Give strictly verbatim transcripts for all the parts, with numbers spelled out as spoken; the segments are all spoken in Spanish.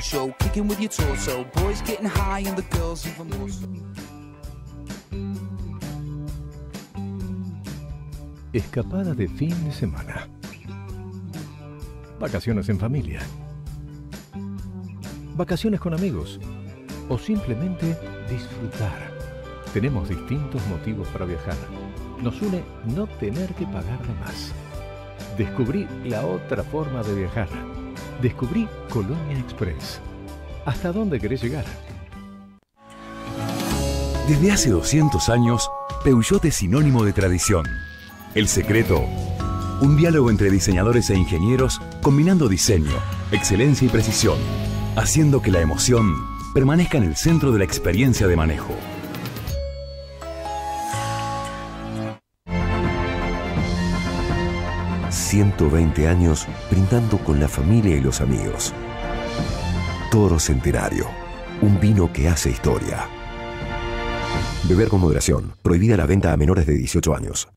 show, kicking with your torso. Boys getting high and the girls even more so. Escapada de fin de semana. Vacaciones en familia. Vacaciones con amigos. O simplemente disfrutar. Tenemos distintos motivos para viajar. Nos une no tener que pagar de más. Descubrí la otra forma de viajar. Descubrí Colonia Express. ¿Hasta dónde querés llegar? Desde hace doscientos años, Peugeot es sinónimo de tradición. El secreto, un diálogo entre diseñadores e ingenieros combinando diseño, excelencia y precisión, haciendo que la emoción permanezca en el centro de la experiencia de manejo. ciento veinte años brindando con la familia y los amigos. Toro Centenario, un vino que hace historia. Beber con moderación. Prohibida la venta a menores de dieciocho años.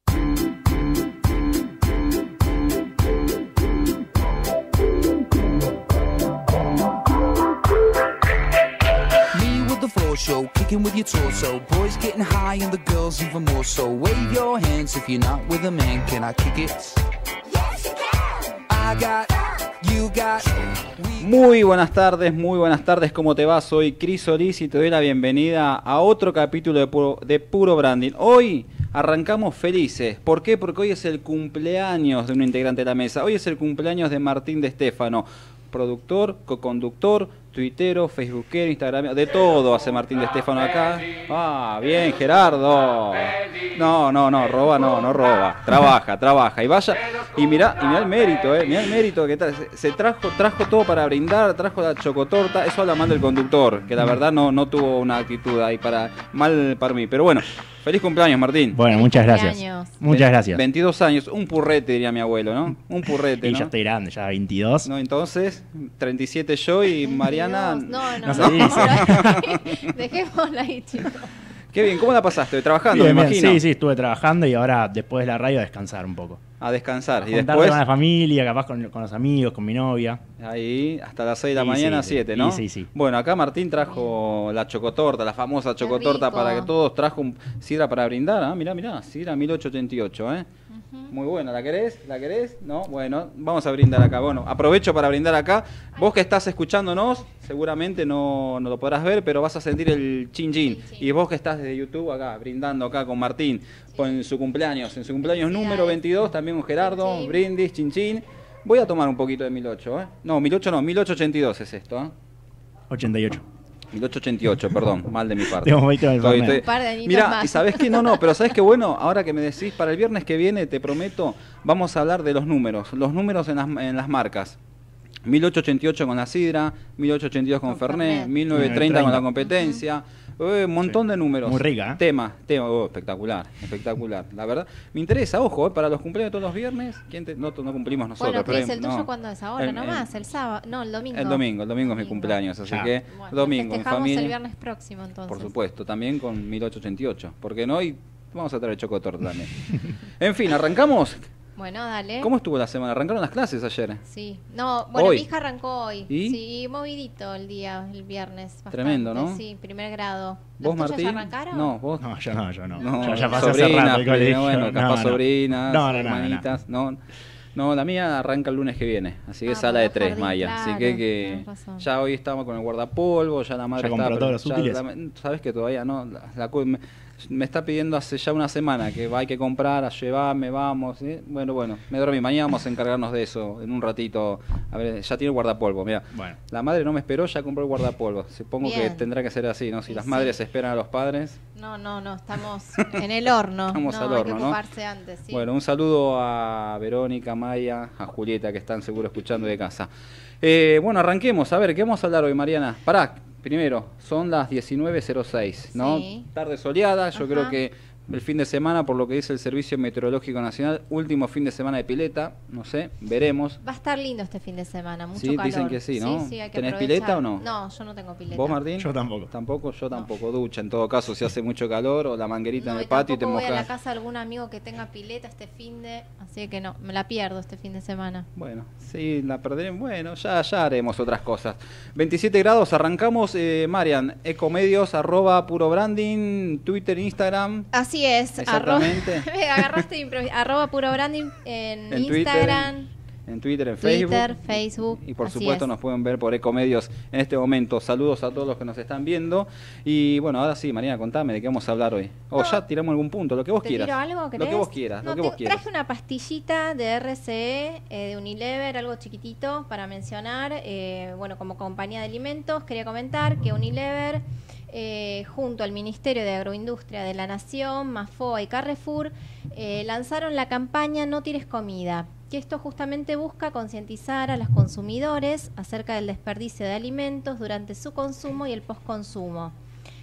Show, kicking with your torso. Boys getting high and the girls even more so. Wave your hands if you're not with a man. Can I kick it? Yes, you can. I got, you got. Muy buenas tardes, muy buenas tardes. ¿Cómo te va? Soy Cris Solís y te doy la bienvenida a otro capítulo de Puro, de Puro Branding. Hoy arrancamos felices. ¿Por qué? Porque hoy es el cumpleaños de un integrante de la mesa. Hoy es el cumpleaños de Martín de Stefano, productor, coconductor, tuitero, facebookero, instagramero, de todo hace Martín de Stefano acá. Ah, bien, Gerardo. No, no, no, roba no, no roba. Trabaja, trabaja. Y vaya, y mirá, y mirá el mérito, eh, mirá el mérito que tal. Se, se trajo, trajo todo para brindar, trajo la chocotorta. Eso habla mal del conductor, que la verdad no, no tuvo una actitud ahí para, mal para mí. Pero bueno, feliz cumpleaños, Martín. Bueno, muchas gracias. Cumpleaños. Muchas gracias. veintidós años, un purrete diría mi abuelo, ¿no? Un purrete, Y ¿no? ya estoy grande, ya veintidós. No, entonces, treinta y siete yo y Mariana. No, no, No no. se dice. Dejémosla ahí, chicos. Qué bien, ¿cómo la pasaste? Trabajando, Bien, me bien. imagino. Sí, sí, estuve trabajando y ahora después de la radio a descansar un poco. A descansar. Y Juntarme después, con la familia, capaz con, con los amigos, con mi novia. ahí, hasta las seis de la Sí, mañana, sí, siete, sí. ¿no? Sí, sí, sí. Bueno, acá Martín trajo la chocotorta, la famosa chocotorta rico. para que todos. Trajo un sidra para brindar. Ah, mirá, mirá, sidra mil ochocientos ochenta y ocho, ¿eh? Muy buena, ¿la querés? ¿La querés? No, bueno, vamos a brindar acá. Bueno, aprovecho para brindar acá. Vos que estás escuchándonos, seguramente no, no lo podrás ver, pero vas a sentir el chin chin. Y vos que estás desde YouTube acá, brindando acá con Martín, en su cumpleaños, en su cumpleaños número veintidós, también con Gerardo, Chin, chin. brindis, chin chin. Voy a tomar un poquito de mil ocho, ¿eh? No, mil ocho no, mil ochocientos ochenta y dos es esto, ¿eh? ochenta y ocho. mil ochocientos ochenta y ocho, perdón, mal de mi parte. Tengo veinte en el Estoy- Fernet. estoy- Un par de añitos Mirá, más. y sabés que no, no, pero sabés que bueno, ahora que me decís, para el viernes que viene, te prometo, vamos a hablar de los números, los números en las, en las marcas. mil ochocientos ochenta y ocho con la sidra, mil ochocientos ochenta y dos con, Con Fernet, Fernet. mil novecientos treinta con la competencia, eh, un montón Sí. de números. Muy rica, ¿eh? Tema, tema, oh, espectacular, espectacular. La verdad, me interesa, ojo, eh, para los cumpleaños de todos los viernes, ¿quién te- no, no cumplimos nosotros. Bueno, pero ¿qué es el no. tuyo cuándo es? Ahora El- nomás, el- el sábado. No, el domingo. El domingo, el domingo es mi cumpleaños, así Ya. que Bueno, domingo en festejamos familia. el viernes próximo, entonces. Por supuesto, también con mil ochocientos ochenta y ocho. ¿Por qué no? Y vamos a traer chocotorta también. En fin, ¿arrancamos? Bueno, dale. ¿Cómo estuvo la semana? ¿Arrancaron las clases ayer? Sí. No, bueno, Hoy. mi hija arrancó hoy. ¿Y? Sí, movidito el día, el viernes. Bastante. Tremendo, ¿no? Sí, primer grado. ¿Vos, ¿Los tuyos Martín? ya arrancaron? No, vos. No, yo no, yo no. No, yo ya pasé hace sobrinas, rato el colegio. bueno, No, capaz no. sobrinas, No, no, no, hermanitas, no. No, la mía arranca el lunes que viene, así que Ah, sala de por tres, jardín, Maya. Así claro, que, que tenés razón. ya hoy estamos con el guardapolvo, ya la madre ¿Ya está... compró todos los ya útiles? la- Sabes que todavía no, la, la cu- me, me está pidiendo hace ya una semana que hay que comprar, a llevarme, vamos. ¿Sí? Bueno, bueno, me dormí, mañana vamos a encargarnos de eso en un ratito. A ver, ya tiene el guardapolvo, mira. Bueno. La madre no me esperó, ya compró el guardapolvo. Supongo que Bien. tendrá que ser así, ¿no? Si Y las sí. madres esperan a los padres... No, no, no, estamos en el horno. Estamos no, al hay horno, que ¿no? ocuparse antes, sí. Bueno, un saludo a Verónica, Maya, a Julieta, que están seguro escuchando de casa. Eh, bueno, arranquemos. A ver, ¿qué vamos a hablar hoy, Mariana? Pará, primero, son las diecinueve cero seis, ¿no? Sí. Tarde soleada, yo Ajá. creo que el fin de semana, por lo que dice el Servicio Meteorológico Nacional, último fin de semana de pileta, no sé, veremos. Va a estar lindo este fin de semana, mucho Sí, calor. dicen que sí, ¿no? Sí, sí, hay que ¿Tenés aprovechar. pileta o no? No, yo no tengo pileta. ¿Vos, Martín? Yo tampoco. Tampoco, yo tampoco. Ducha, en todo caso, si hace mucho calor o la manguerita No, en y el patio y te tampoco voy a la mojas. casa de algún amigo que tenga pileta este fin de... Así que no, me la pierdo este fin de semana. Bueno, sí, la perderemos. Bueno, ya, ya haremos otras cosas. veintisiete grados, arrancamos. Eh, Marian, Ecomedios, arroba Puro Branding, Twitter, Instagram. Así es. Exactamente. Arroba, me agarraste de improvis- arroba Puro Branding en, En Instagram. Twitter, en Twitter, en Twitter, Facebook. Facebook, Y por así supuesto es. nos pueden ver por Ecomedios en este momento. Saludos a todos los que nos están viendo. Y bueno, ahora sí, Mariana, contame de qué vamos a hablar hoy. O No. ya tiramos algún punto, lo que vos ¿Te quieras. tiro algo? Lo que ¿Querés? vos quieras, No, lo que te- vos quieras. Traje una pastillita de R C E, eh, de Unilever, algo chiquitito para mencionar. Eh, bueno, como compañía de alimentos, quería comentar que Unilever, eh, junto al Ministerio de Agroindustria de la Nación, Mafoa y Carrefour, eh, lanzaron la campaña No tires comida, que esto justamente busca concientizar a los consumidores acerca del desperdicio de alimentos durante su consumo y el postconsumo.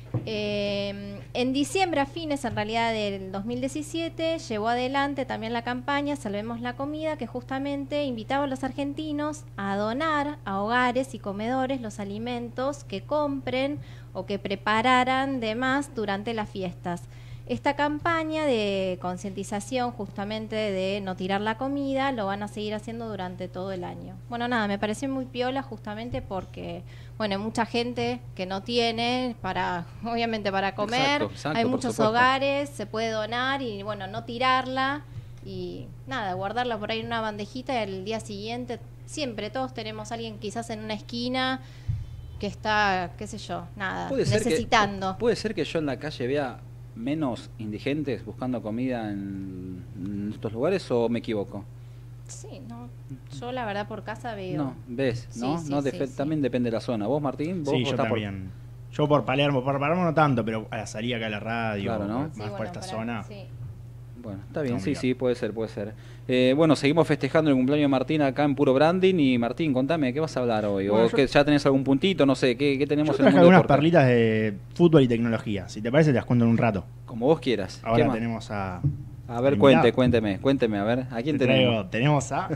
Eh, en diciembre, a fines en realidad del dos mil diecisiete, llevó adelante también la campaña Salvemos la Comida, que justamente invitaba a los argentinos a donar a hogares y comedores los alimentos que compren o que prepararan de más durante las fiestas. Esta campaña de concientización justamente de no tirar la comida lo van a seguir haciendo durante todo el año. Bueno, nada, me pareció muy piola justamente porque, bueno, hay mucha gente que no tiene para, obviamente para comer, Exacto, exacto, hay por muchos supuesto. hogares, se puede donar y bueno, no tirarla y nada, guardarla por ahí en una bandejita y al día siguiente, siempre todos tenemos a alguien quizás en una esquina que está, qué sé yo, nada, Puede ser que- necesitando. puede ser que yo en la calle vea menos indigentes buscando comida en, en estos lugares, o me equivoco. Sí, no, yo la verdad por casa veo. No, ves, Sí, ¿no? sí, no sí, defe- sí. También depende de la zona. ¿Vos, Martín? ¿Vos, Sí, vos yo estás por- también. Yo por Palermo, por Palermo no tanto, pero a la salida acá a la radio, Claro, ¿no? más Sí, por bueno, esta para- zona. sí. Bueno, está bien, sí, Complicado. sí, puede ser, puede ser. Eh, bueno, seguimos festejando el cumpleaños de Martín acá en Puro Branding. Y Martín, contame, ¿qué vas a hablar hoy? Bueno, ¿O yo- que ya tenés algún puntito? No sé, ¿qué, qué Yo tenemos en el traje mundo algunas deporte? perlitas de fútbol y tecnología. Si te parece, te las cuento en un rato. Como vos quieras. ¿Qué Ahora más? tenemos a... A ver, al cuente, invitado. cuénteme, cuénteme, a ver, ¿a quién Te tenemos? traigo- tenemos a...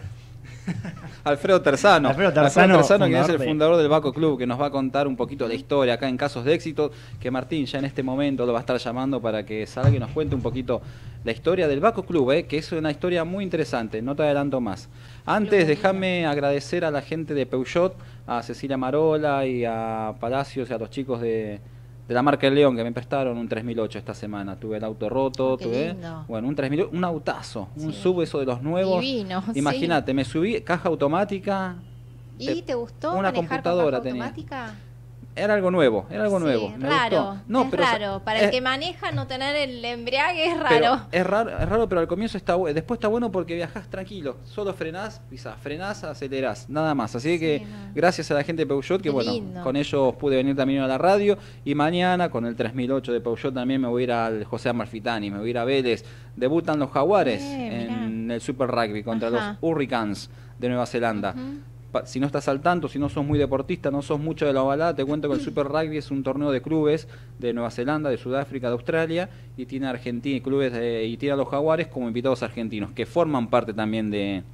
Alfredo Terzano. Alfredo Terzano, quien es fundador el de- fundador del Baco Club, que nos va a contar un poquito la historia acá en Casos de Éxito, que Martín ya en este momento lo va a estar llamando para que salga y nos cuente un poquito la historia del Baco Club, eh, que es una historia muy interesante, no te adelanto más. Antes, déjame agradecer a la gente de Peugeot, a Cecilia Marola y a Palacios y a los chicos de, de la marca El León, que me prestaron un tres mil ocho esta semana. Tuve el auto roto, Oh, qué tuve lindo. bueno, un tres mil, un autazo, un Sí. sub eso de los nuevos. Divino, sí. Imagínate, me subí, caja automática. ¿Y eh, te gustó una manejar computadora con caja tenía. automática? Era algo nuevo, era algo Sí, nuevo. me raro, gustó. No, es pero, raro. Para eh, el que maneja no tener el embriague es pero raro. es raro, es raro, pero al comienzo está bueno. Después está bueno porque viajás tranquilo. Solo frenás, pisás, frenás, acelerás, nada más. Así que Sí, no. gracias a la gente de Peugeot, que Qué bueno, lindo. con ellos pude venir también a la radio. Y mañana con el tres mil ocho de Peugeot también me voy a ir al José Amalfitani, me voy a ir a Vélez. Debutan los Jaguares Eh, en el Super Rugby contra Ajá. los Hurricanes de Nueva Zelanda. Ujú. Pa- Si no estás al tanto, si no sos muy deportista, no sos mucho de la ovalada, te cuento que el Super Rugby es un torneo de clubes de Nueva Zelanda, de Sudáfrica, de Australia, y tiene a Argentina, clubes de- y tiene a los Jaguares como invitados argentinos, que forman parte también de,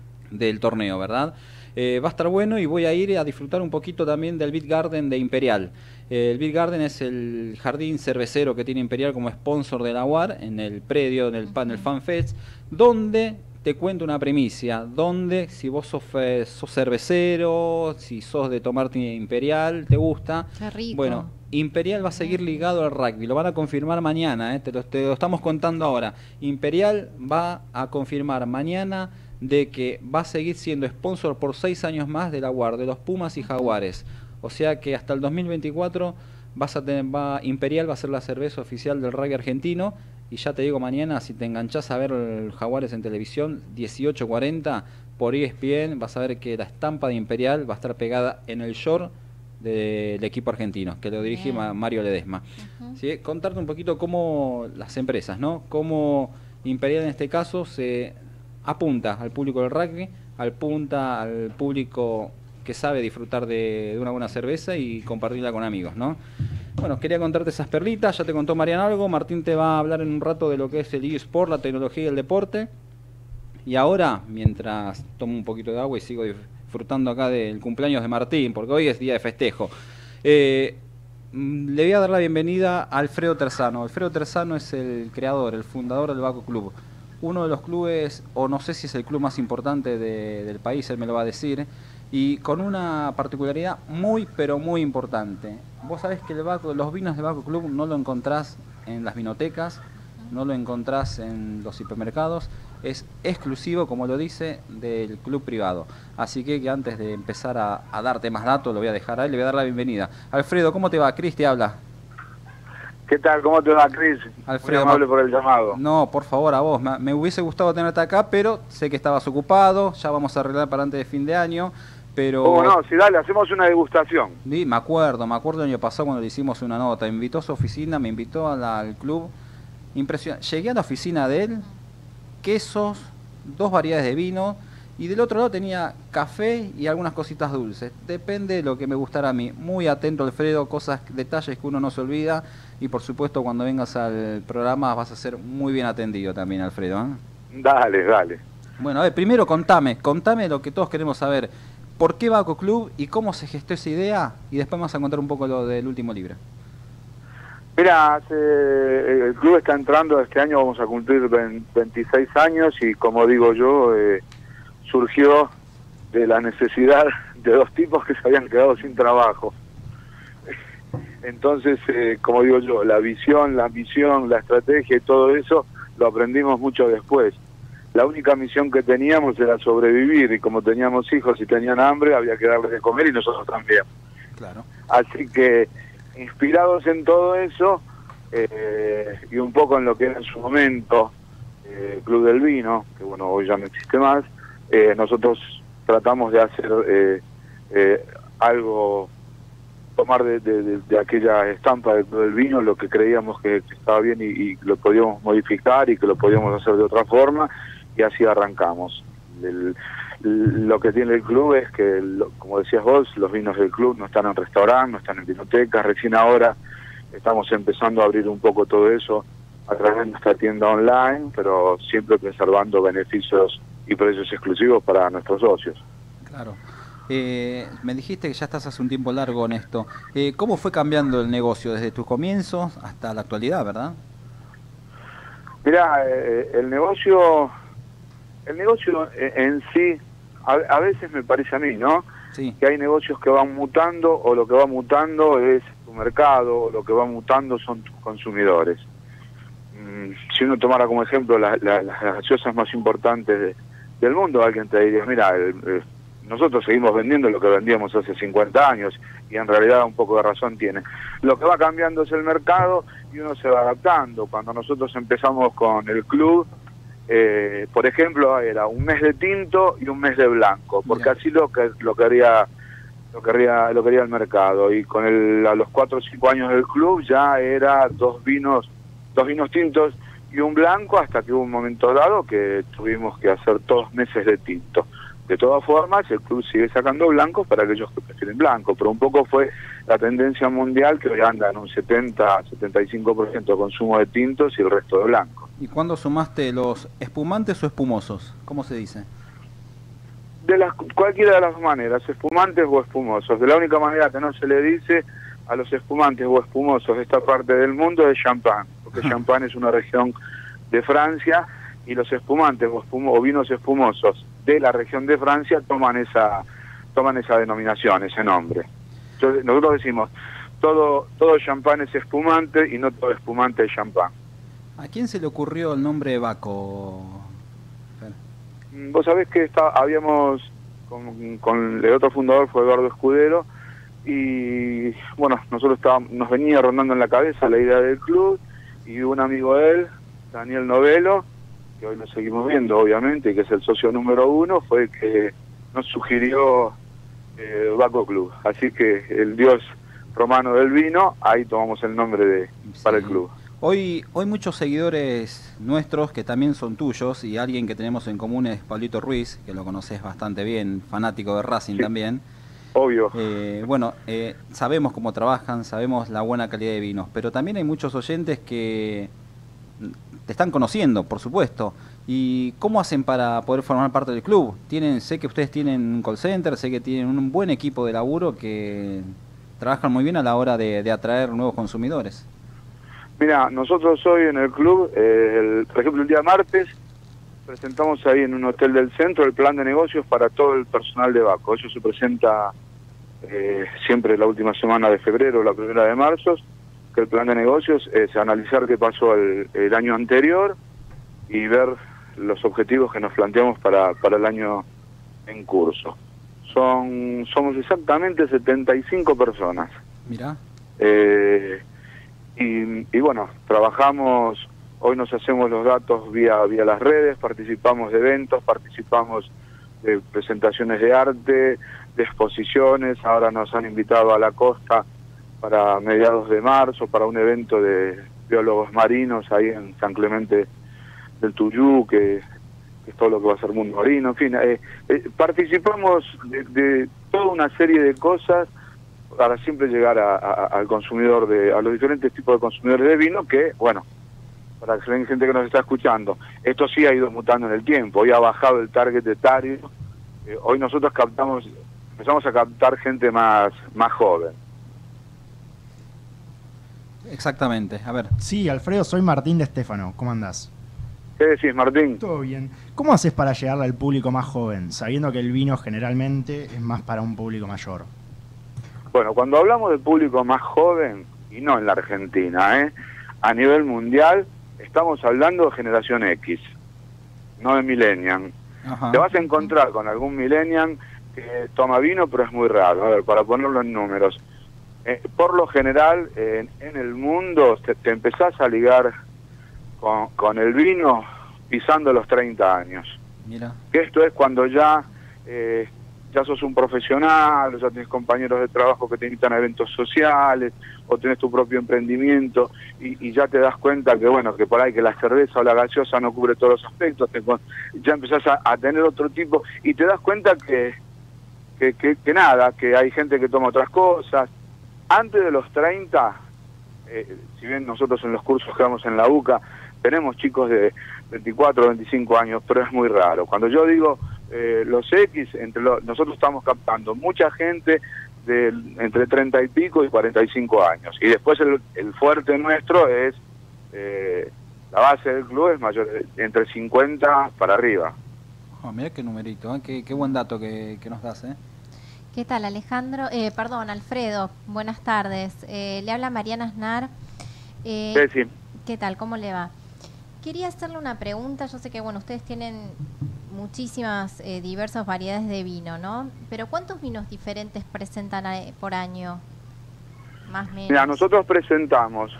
del torneo, ¿verdad? Eh, va a estar bueno y voy a ir a disfrutar un poquito también del Beat Garden de Imperial. Eh, el Beat Garden es el jardín cervecero que tiene Imperial como sponsor de la U A R en el predio, en el panel Fan Fest, donde te cuento una primicia, donde si vos sos, eh, sos cervecero, si sos de tomarte Imperial, te gusta, Qué rico. bueno, Imperial va a seguir ligado al rugby, lo van a confirmar mañana, eh, te, lo, te lo estamos contando ahora. Imperial va a confirmar mañana de que va a seguir siendo sponsor por seis años más de la U A R, de los Pumas y Jaguares. O sea que hasta el dos mil veinticuatro vas a tener, va, Imperial va a ser la cerveza oficial del rugby argentino. Y ya te digo, mañana si te enganchás a ver el Jaguares en televisión, dieciocho cuarenta por E S P N, vas a ver que la estampa de Imperial va a estar pegada en el short del equipo argentino, que lo dirige Bien. Ma- Mario Ledesma. Ujú. ¿Sí? Contarte un poquito cómo las empresas, ¿no? Cómo Imperial en este caso se apunta al público del rugby, apunta al público que sabe disfrutar de, de una buena cerveza y compartirla con amigos, ¿no? Bueno, quería contarte esas perlitas, ya te contó Mariano algo, Martín te va a hablar en un rato de lo que es el eSport, la tecnología y el deporte. Y ahora, mientras tomo un poquito de agua y sigo disfrutando acá del cumpleaños de Martín, porque hoy es día de festejo, eh, le voy a dar la bienvenida a Alfredo Terzano. Alfredo Terzano es el creador, el fundador del Baco Club, uno de los clubes, o no sé si es el club más importante de, del país, él me lo va a decir, y con una particularidad muy, pero muy importante. Vos sabés que el Baco, los vinos del Baco Club no lo encontrás en las vinotecas, no lo encontrás en los hipermercados, es exclusivo, como lo dice, del club privado. Así que, que antes de empezar a, a darte más datos, lo voy a dejar ahí, le voy a dar la bienvenida. Alfredo, ¿cómo te va? Cris te habla. ¿Qué tal? ¿Cómo te va, Cris? Alfredo, muy amable por el llamado. No, por favor, a vos. Me, me hubiese gustado tenerte acá, pero sé que estabas ocupado, ya vamos a arreglar para antes de fin de año. Pero... ¿Cómo no? Sí, dale, hacemos una degustación. Sí, me acuerdo, me acuerdo el año pasado cuando le hicimos una nota. Me invitó a su oficina, me invitó a la, al club. Impresionante. Llegué a la oficina de él, quesos, dos variedades de vino, y del otro lado tenía café y algunas cositas dulces. Depende de lo que me gustara a mí. Muy atento, Alfredo, cosas, detalles que uno no se olvida. Y por supuesto, cuando vengas al programa vas a ser muy bien atendido también, Alfredo, ¿eh? Dale, dale. Bueno, a ver, primero contame, contame lo que todos queremos saber. ¿Por qué Baco Club y cómo se gestó esa idea? Y después vamos a contar un poco lo del último libro. Mira, el club está entrando, este año vamos a cumplir veintiséis años y como digo yo, eh, surgió de la necesidad de dos tipos que se habían quedado sin trabajo. Entonces, eh, como digo yo, la visión, la misión, la estrategia y todo eso lo aprendimos mucho después. La única misión que teníamos era sobrevivir y como teníamos hijos y tenían hambre, había que darles de comer y nosotros también. Claro. Así que, inspirados en todo eso eh, y un poco en lo que era en su momento eh, Club del Vino, que bueno, hoy ya no existe más, eh, nosotros tratamos de hacer eh, eh, algo, tomar de, de, de, de aquella estampa del Club del Vino lo que creíamos que, que estaba bien y, y lo podíamos modificar y que lo podíamos hacer de otra forma, y así arrancamos. El, lo que tiene el club es que, lo, como decías vos, los vinos del club no están en restaurantes, no están en vinotecas, recién ahora estamos empezando a abrir un poco todo eso a través de nuestra tienda online, pero siempre preservando beneficios y precios exclusivos para nuestros socios. Claro. Eh, me dijiste que ya estás hace un tiempo largo en esto. Eh, ¿Cómo fue cambiando el negocio desde tus comienzos hasta la actualidad, verdad? Mirá, eh, el negocio... El negocio en sí, a, a veces me parece a mí, ¿no? Sí. Que hay negocios que van mutando, o lo que va mutando es tu mercado, o lo que va mutando son tus consumidores. Mm, si uno tomara como ejemplo la, la, las gaseosas más importantes de, del mundo, alguien te diría, mira, el, el, nosotros seguimos vendiendo lo que vendíamos hace cincuenta años, y en realidad un poco de razón tiene. Lo que va cambiando es el mercado, y uno se va adaptando. Cuando nosotros empezamos con el club, Eh, por ejemplo, era un mes de tinto y un mes de blanco, porque yeah. así lo que lo quería lo quería lo quería el mercado, y con el a los cuatro o cinco años del club ya era dos vinos dos vinos tintos y un blanco, hasta que hubo un momento dado que tuvimos que hacer todos meses de tinto. De todas formas, el club sigue sacando blancos para aquellos que prefieren blanco, pero un poco fue la tendencia mundial, que hoy anda en un setenta a setenta y cinco por ciento de consumo de tintos y el resto de blanco. ¿Y cuándo sumaste los espumantes o espumosos? ¿Cómo se dice? De las cualquiera de las maneras, espumantes o espumosos. De la única manera que no se le dice a los espumantes o espumosos de esta parte del mundo es champán, porque champán es una región de Francia, y los espumantes o, espumo, o vinos espumosos de la región de Francia toman esa toman esa denominación, ese nombre. Entonces, nosotros decimos, todo todo champán es espumante y no todo espumante es champán. ¿A quién se le ocurrió el nombre de Baco? Vos sabés que está, habíamos, con, con el otro fundador fue Eduardo Escudero, y bueno, nosotros estábamos, nos venía rondando en la cabeza la idea del club, y un amigo de él, Daniel Novelo, que hoy lo seguimos viendo obviamente, y que es el socio número uno, fue el que nos sugirió eh, Baco Club. Así que el dios romano del vino, ahí tomamos el nombre de sí. para el club. Hoy, hoy muchos seguidores nuestros que también son tuyos, y alguien que tenemos en común es Pablito Ruiz, que lo conoces bastante bien, fanático de Racing sí. también. Obvio. Eh, bueno, eh, sabemos cómo trabajan, sabemos la buena calidad de vinos, pero también hay muchos oyentes que te están conociendo, por supuesto. ¿Y cómo hacen para poder formar parte del club? Tienen, sé que ustedes tienen un call center, sé que tienen un buen equipo de laburo que trabajan muy bien a la hora de, de atraer nuevos consumidores. Mira, nosotros hoy en el club, eh, el, por ejemplo, el día martes, presentamos ahí en un hotel del centro el plan de negocios para todo el personal de Baco. Eso se presenta eh, siempre la última semana de febrero, la primera de marzo, que el plan de negocios es analizar qué pasó el, el año anterior y ver los objetivos que nos planteamos para, para el año en curso. Son Somos exactamente setenta y cinco personas. Mirá. Eh, y, y bueno, trabajamos... Hoy nos hacemos los datos vía vía las redes, participamos de eventos, participamos de presentaciones de arte, de exposiciones. Ahora nos han invitado a la costa para mediados de marzo, para un evento de biólogos marinos ahí en San Clemente del Tuyú, que, que es todo lo que va a ser mundo marino. En fin, eh, eh, participamos de, de toda una serie de cosas para siempre llegar a, a, al consumidor, de a los diferentes tipos de consumidores de vino que, bueno, para la gente que nos está escuchando, esto sí ha ido mutando en el tiempo. Hoy ha bajado el target etario. Eh, hoy nosotros captamos, empezamos a captar gente más, más joven. Exactamente, a ver. Sí, Alfredo, soy Martín de Estéfano. ¿Cómo andás? ¿Qué decís, Martín? Todo bien. ¿Cómo haces para llegarle al público más joven, sabiendo que el vino generalmente es más para un público mayor? Bueno, cuando hablamos de público más joven, y no en la Argentina, ¿eh? A nivel mundial, estamos hablando de generación X, no de millennial. Ajá. Te vas a encontrar con algún millennial que toma vino, pero es muy raro. A ver, para ponerlo en números. Eh, por lo general, eh, en el mundo, te, te empezás a ligar con, con el vino pisando los treinta años. Mira. Que esto es cuando ya... Eh, ya sos un profesional, o ya tenés compañeros de trabajo que te invitan a eventos sociales, o tenés tu propio emprendimiento, y, y ya te das cuenta que, bueno, que por ahí que la cerveza o la gaseosa no cubre todos los aspectos, te, ya empezás a, a tener otro tipo, y te das cuenta que, que, que, que nada, que hay gente que toma otras cosas. Antes de los treinta, eh, si bien nosotros en los cursos que damos en la U C A, tenemos chicos de veinticuatro o veinticinco años, pero es muy raro. Cuando yo digo... Eh, los X, entre lo, nosotros estamos captando mucha gente de entre treinta y pico y cuarenta y cinco años. Y después el, el fuerte nuestro es, eh, la base del club es mayor, entre cincuenta para arriba. Oh, mirá qué numerito, ¿eh? qué, qué buen dato que, que nos das. ¿eh? ¿Qué tal, Alejandro? Eh, perdón, Alfredo, buenas tardes. Eh, le habla Mariana Aznar. Eh, sí, sí. ¿Qué tal? ¿Cómo le va? Quería hacerle una pregunta. Yo sé que, bueno, ustedes tienen muchísimas eh, diversas variedades de vino, ¿no? Pero ¿cuántos vinos diferentes presentan a, por año? Más o menos. Mira, nosotros presentamos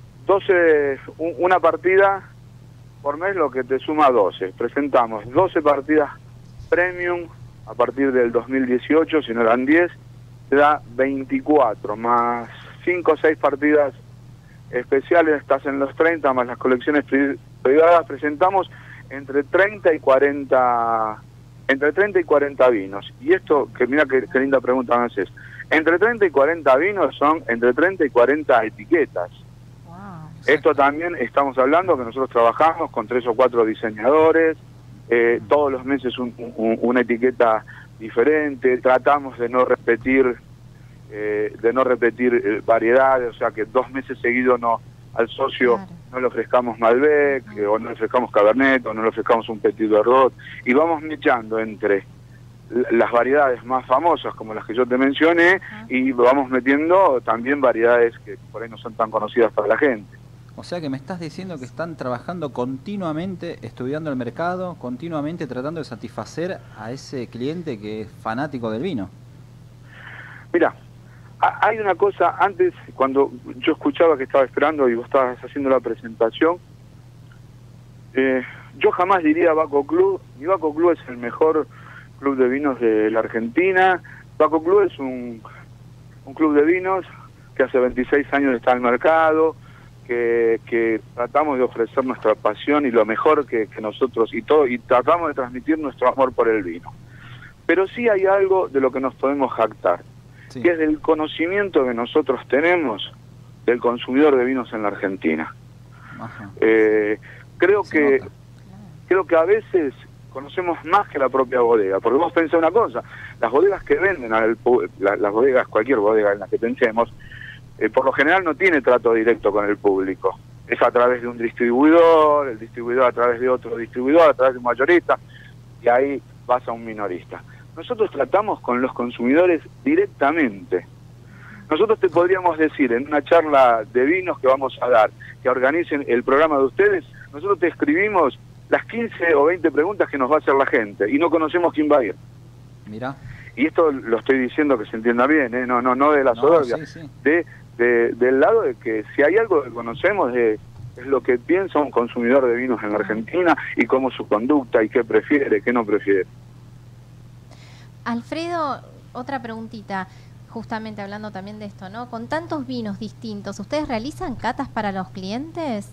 doce, un, una partida por mes, lo que te suma doce. Presentamos doce partidas premium a partir del dos mil dieciocho, si no eran diez, te da veinticuatro, más cinco o seis partidas especiales, estás en los treinta, más las colecciones privadas. Presentamos entre treinta y cuarenta, entre treinta y cuarenta vinos. Y esto, que mira qué, qué linda pregunta me haces. Entre treinta y cuarenta vinos son entre treinta y cuarenta etiquetas. Wow. Esto también estamos hablando que nosotros trabajamos con tres o cuatro diseñadores, eh, todos los meses un, un, una etiqueta diferente. Tratamos de no repetir, eh, de no repetir eh, variedades, o sea que dos meses seguidos no al socio claro. no le ofrezcamos Malbec, eh, o no le ofrezcamos Cabernet, o no le ofrezcamos un Petit Verdot, y vamos mechando entre las variedades más famosas, como las que yo te mencioné, uh-huh. y vamos metiendo también variedades que por ahí no son tan conocidas para la gente. O sea que me estás diciendo que están trabajando continuamente, estudiando el mercado, continuamente tratando de satisfacer a ese cliente que es fanático del vino. Mira, hay una cosa, antes cuando yo escuchaba que estaba esperando y vos estabas haciendo la presentación, eh, yo jamás diría Baco Club, y Baco Club es el mejor club de vinos de la Argentina. Baco Club es un, un club de vinos que hace veintiséis años está en el mercado, que, que tratamos de ofrecer nuestra pasión y lo mejor que, que nosotros, y todo, y tratamos de transmitir nuestro amor por el vino. Pero sí hay algo de lo que nos podemos jactar. sí. que es del conocimiento que nosotros tenemos del consumidor de vinos en la Argentina. Eh, creo Se que nota. creo que a veces conocemos más que la propia bodega, porque vos pensás una cosa, las bodegas que venden, al, la, las bodegas, cualquier bodega en la que pensemos, eh, por lo general no tiene trato directo con el público. Es a través de un distribuidor, el distribuidor a través de otro distribuidor, a través de un mayorista, y ahí vas a un minorista. Nosotros tratamos con los consumidores directamente. Nosotros te podríamos decir en una charla de vinos que vamos a dar, que organicen el programa de ustedes, nosotros te escribimos las quince o veinte preguntas que nos va a hacer la gente, y no conocemos quién va a ir. Mirá. Y esto lo estoy diciendo que se entienda bien, ¿eh? no, no, no de la soberbia, no, sí, sí. de... De, del lado de que si hay algo que conocemos de, es lo que piensa un consumidor de vinos en la Argentina y cómo su conducta y qué prefiere, qué no prefiere. Alfredo, otra preguntita, justamente hablando también de esto, ¿no? Con tantos vinos distintos, ¿ustedes realizan catas para los clientes?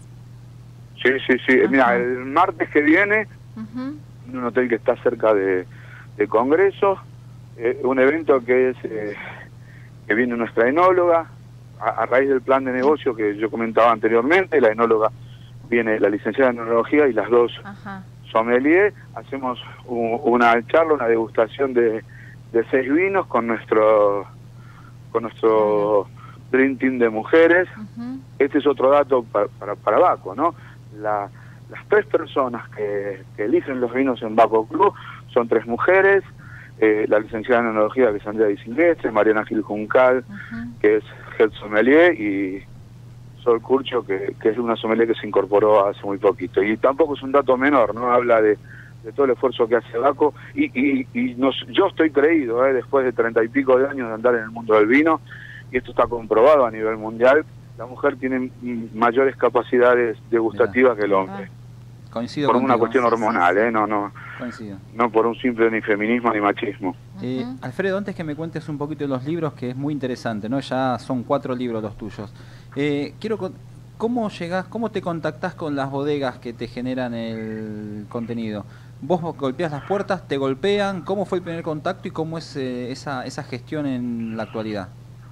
Sí, sí, sí. Ajá. Mira, el martes que viene, Uh-huh. en un hotel que está cerca de, de Congreso, eh, un evento que es eh, que viene nuestra enóloga, a raíz del plan de negocio que yo comentaba anteriormente, la enóloga viene la licenciada en enología y las dos Ajá. sommelier, hacemos un, una charla, una degustación de, de seis vinos con nuestro con nuestro Dream Team de mujeres. Uh-huh. Este es otro dato para, para, para Baco, ¿no? La, las tres personas que, que eligen los vinos en Baco Club son tres mujeres, eh, la licenciada en enología que es Andrea Di Silvestre, Mariana Gil Juncal, uh-huh. que es Head Sommelier, y Sol Curcio, que, que es una sommelier que se incorporó hace muy poquito. Y tampoco es un dato menor, ¿no? Habla de, de todo el esfuerzo que hace Baco, y, y, y nos, yo estoy creído, ¿eh? después de treinta y pico de años de andar en el mundo del vino, y esto está comprobado a nivel mundial, la mujer tiene mayores capacidades degustativas Mirá. que el hombre. Coincido por contigo. una cuestión hormonal, ¿eh? No, no, Coincido. no por un simple ni feminismo ni machismo. Eh, Alfredo, antes que me cuentes un poquito de los libros, que es muy interesante, ¿no? Ya son cuatro libros los tuyos. Eh, quiero ¿Cómo llegás, cómo te contactás con las bodegas que te generan el contenido? ¿Vos golpeás las puertas, te golpean? ¿Cómo fue el primer contacto y cómo es eh, esa, esa gestión en la actualidad?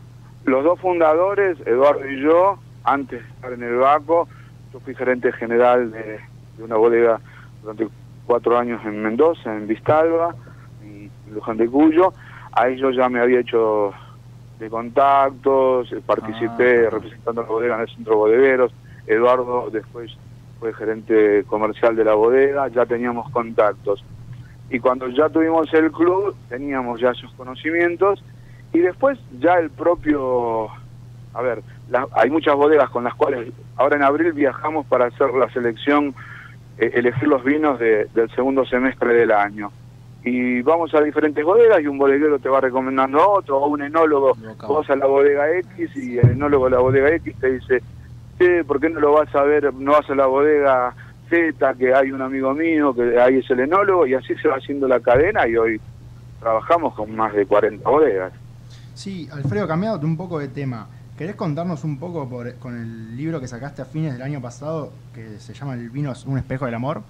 Los dos fundadores, Eduardo y yo, antes de estar en el Baco, yo fui gerente general de, de una bodega durante cuatro años en Mendoza, en Vistalba, en Luján de Cuyo. Ahí yo ya me había hecho de contactos, participé ah, representando a la bodega en el centro bodegueros. Eduardo después fue gerente comercial de la bodega, ya teníamos contactos. Y cuando ya tuvimos el club, teníamos ya esos conocimientos. Y después ya el propio, a ver, la, hay muchas bodegas con las cuales ahora en abril viajamos para hacer la selección, eh, elegir los vinos de, del segundo semestre del año. Y vamos a diferentes bodegas y un bodeguero te va recomendando a otro, o un enólogo, vos a la bodega X y el enólogo de la bodega X te dice, sí, ¿por qué no lo vas a ver, no vas a la bodega Z, que hay un amigo mío, que ahí es el enólogo? Y así se va haciendo la cadena y hoy trabajamos con más de cuarenta bodegas. Sí, Alfredo, cambiándote un poco de tema, ¿querés contarnos un poco por, con el libro que sacaste a fines del año pasado, que se llama El vino es un espejo del amor?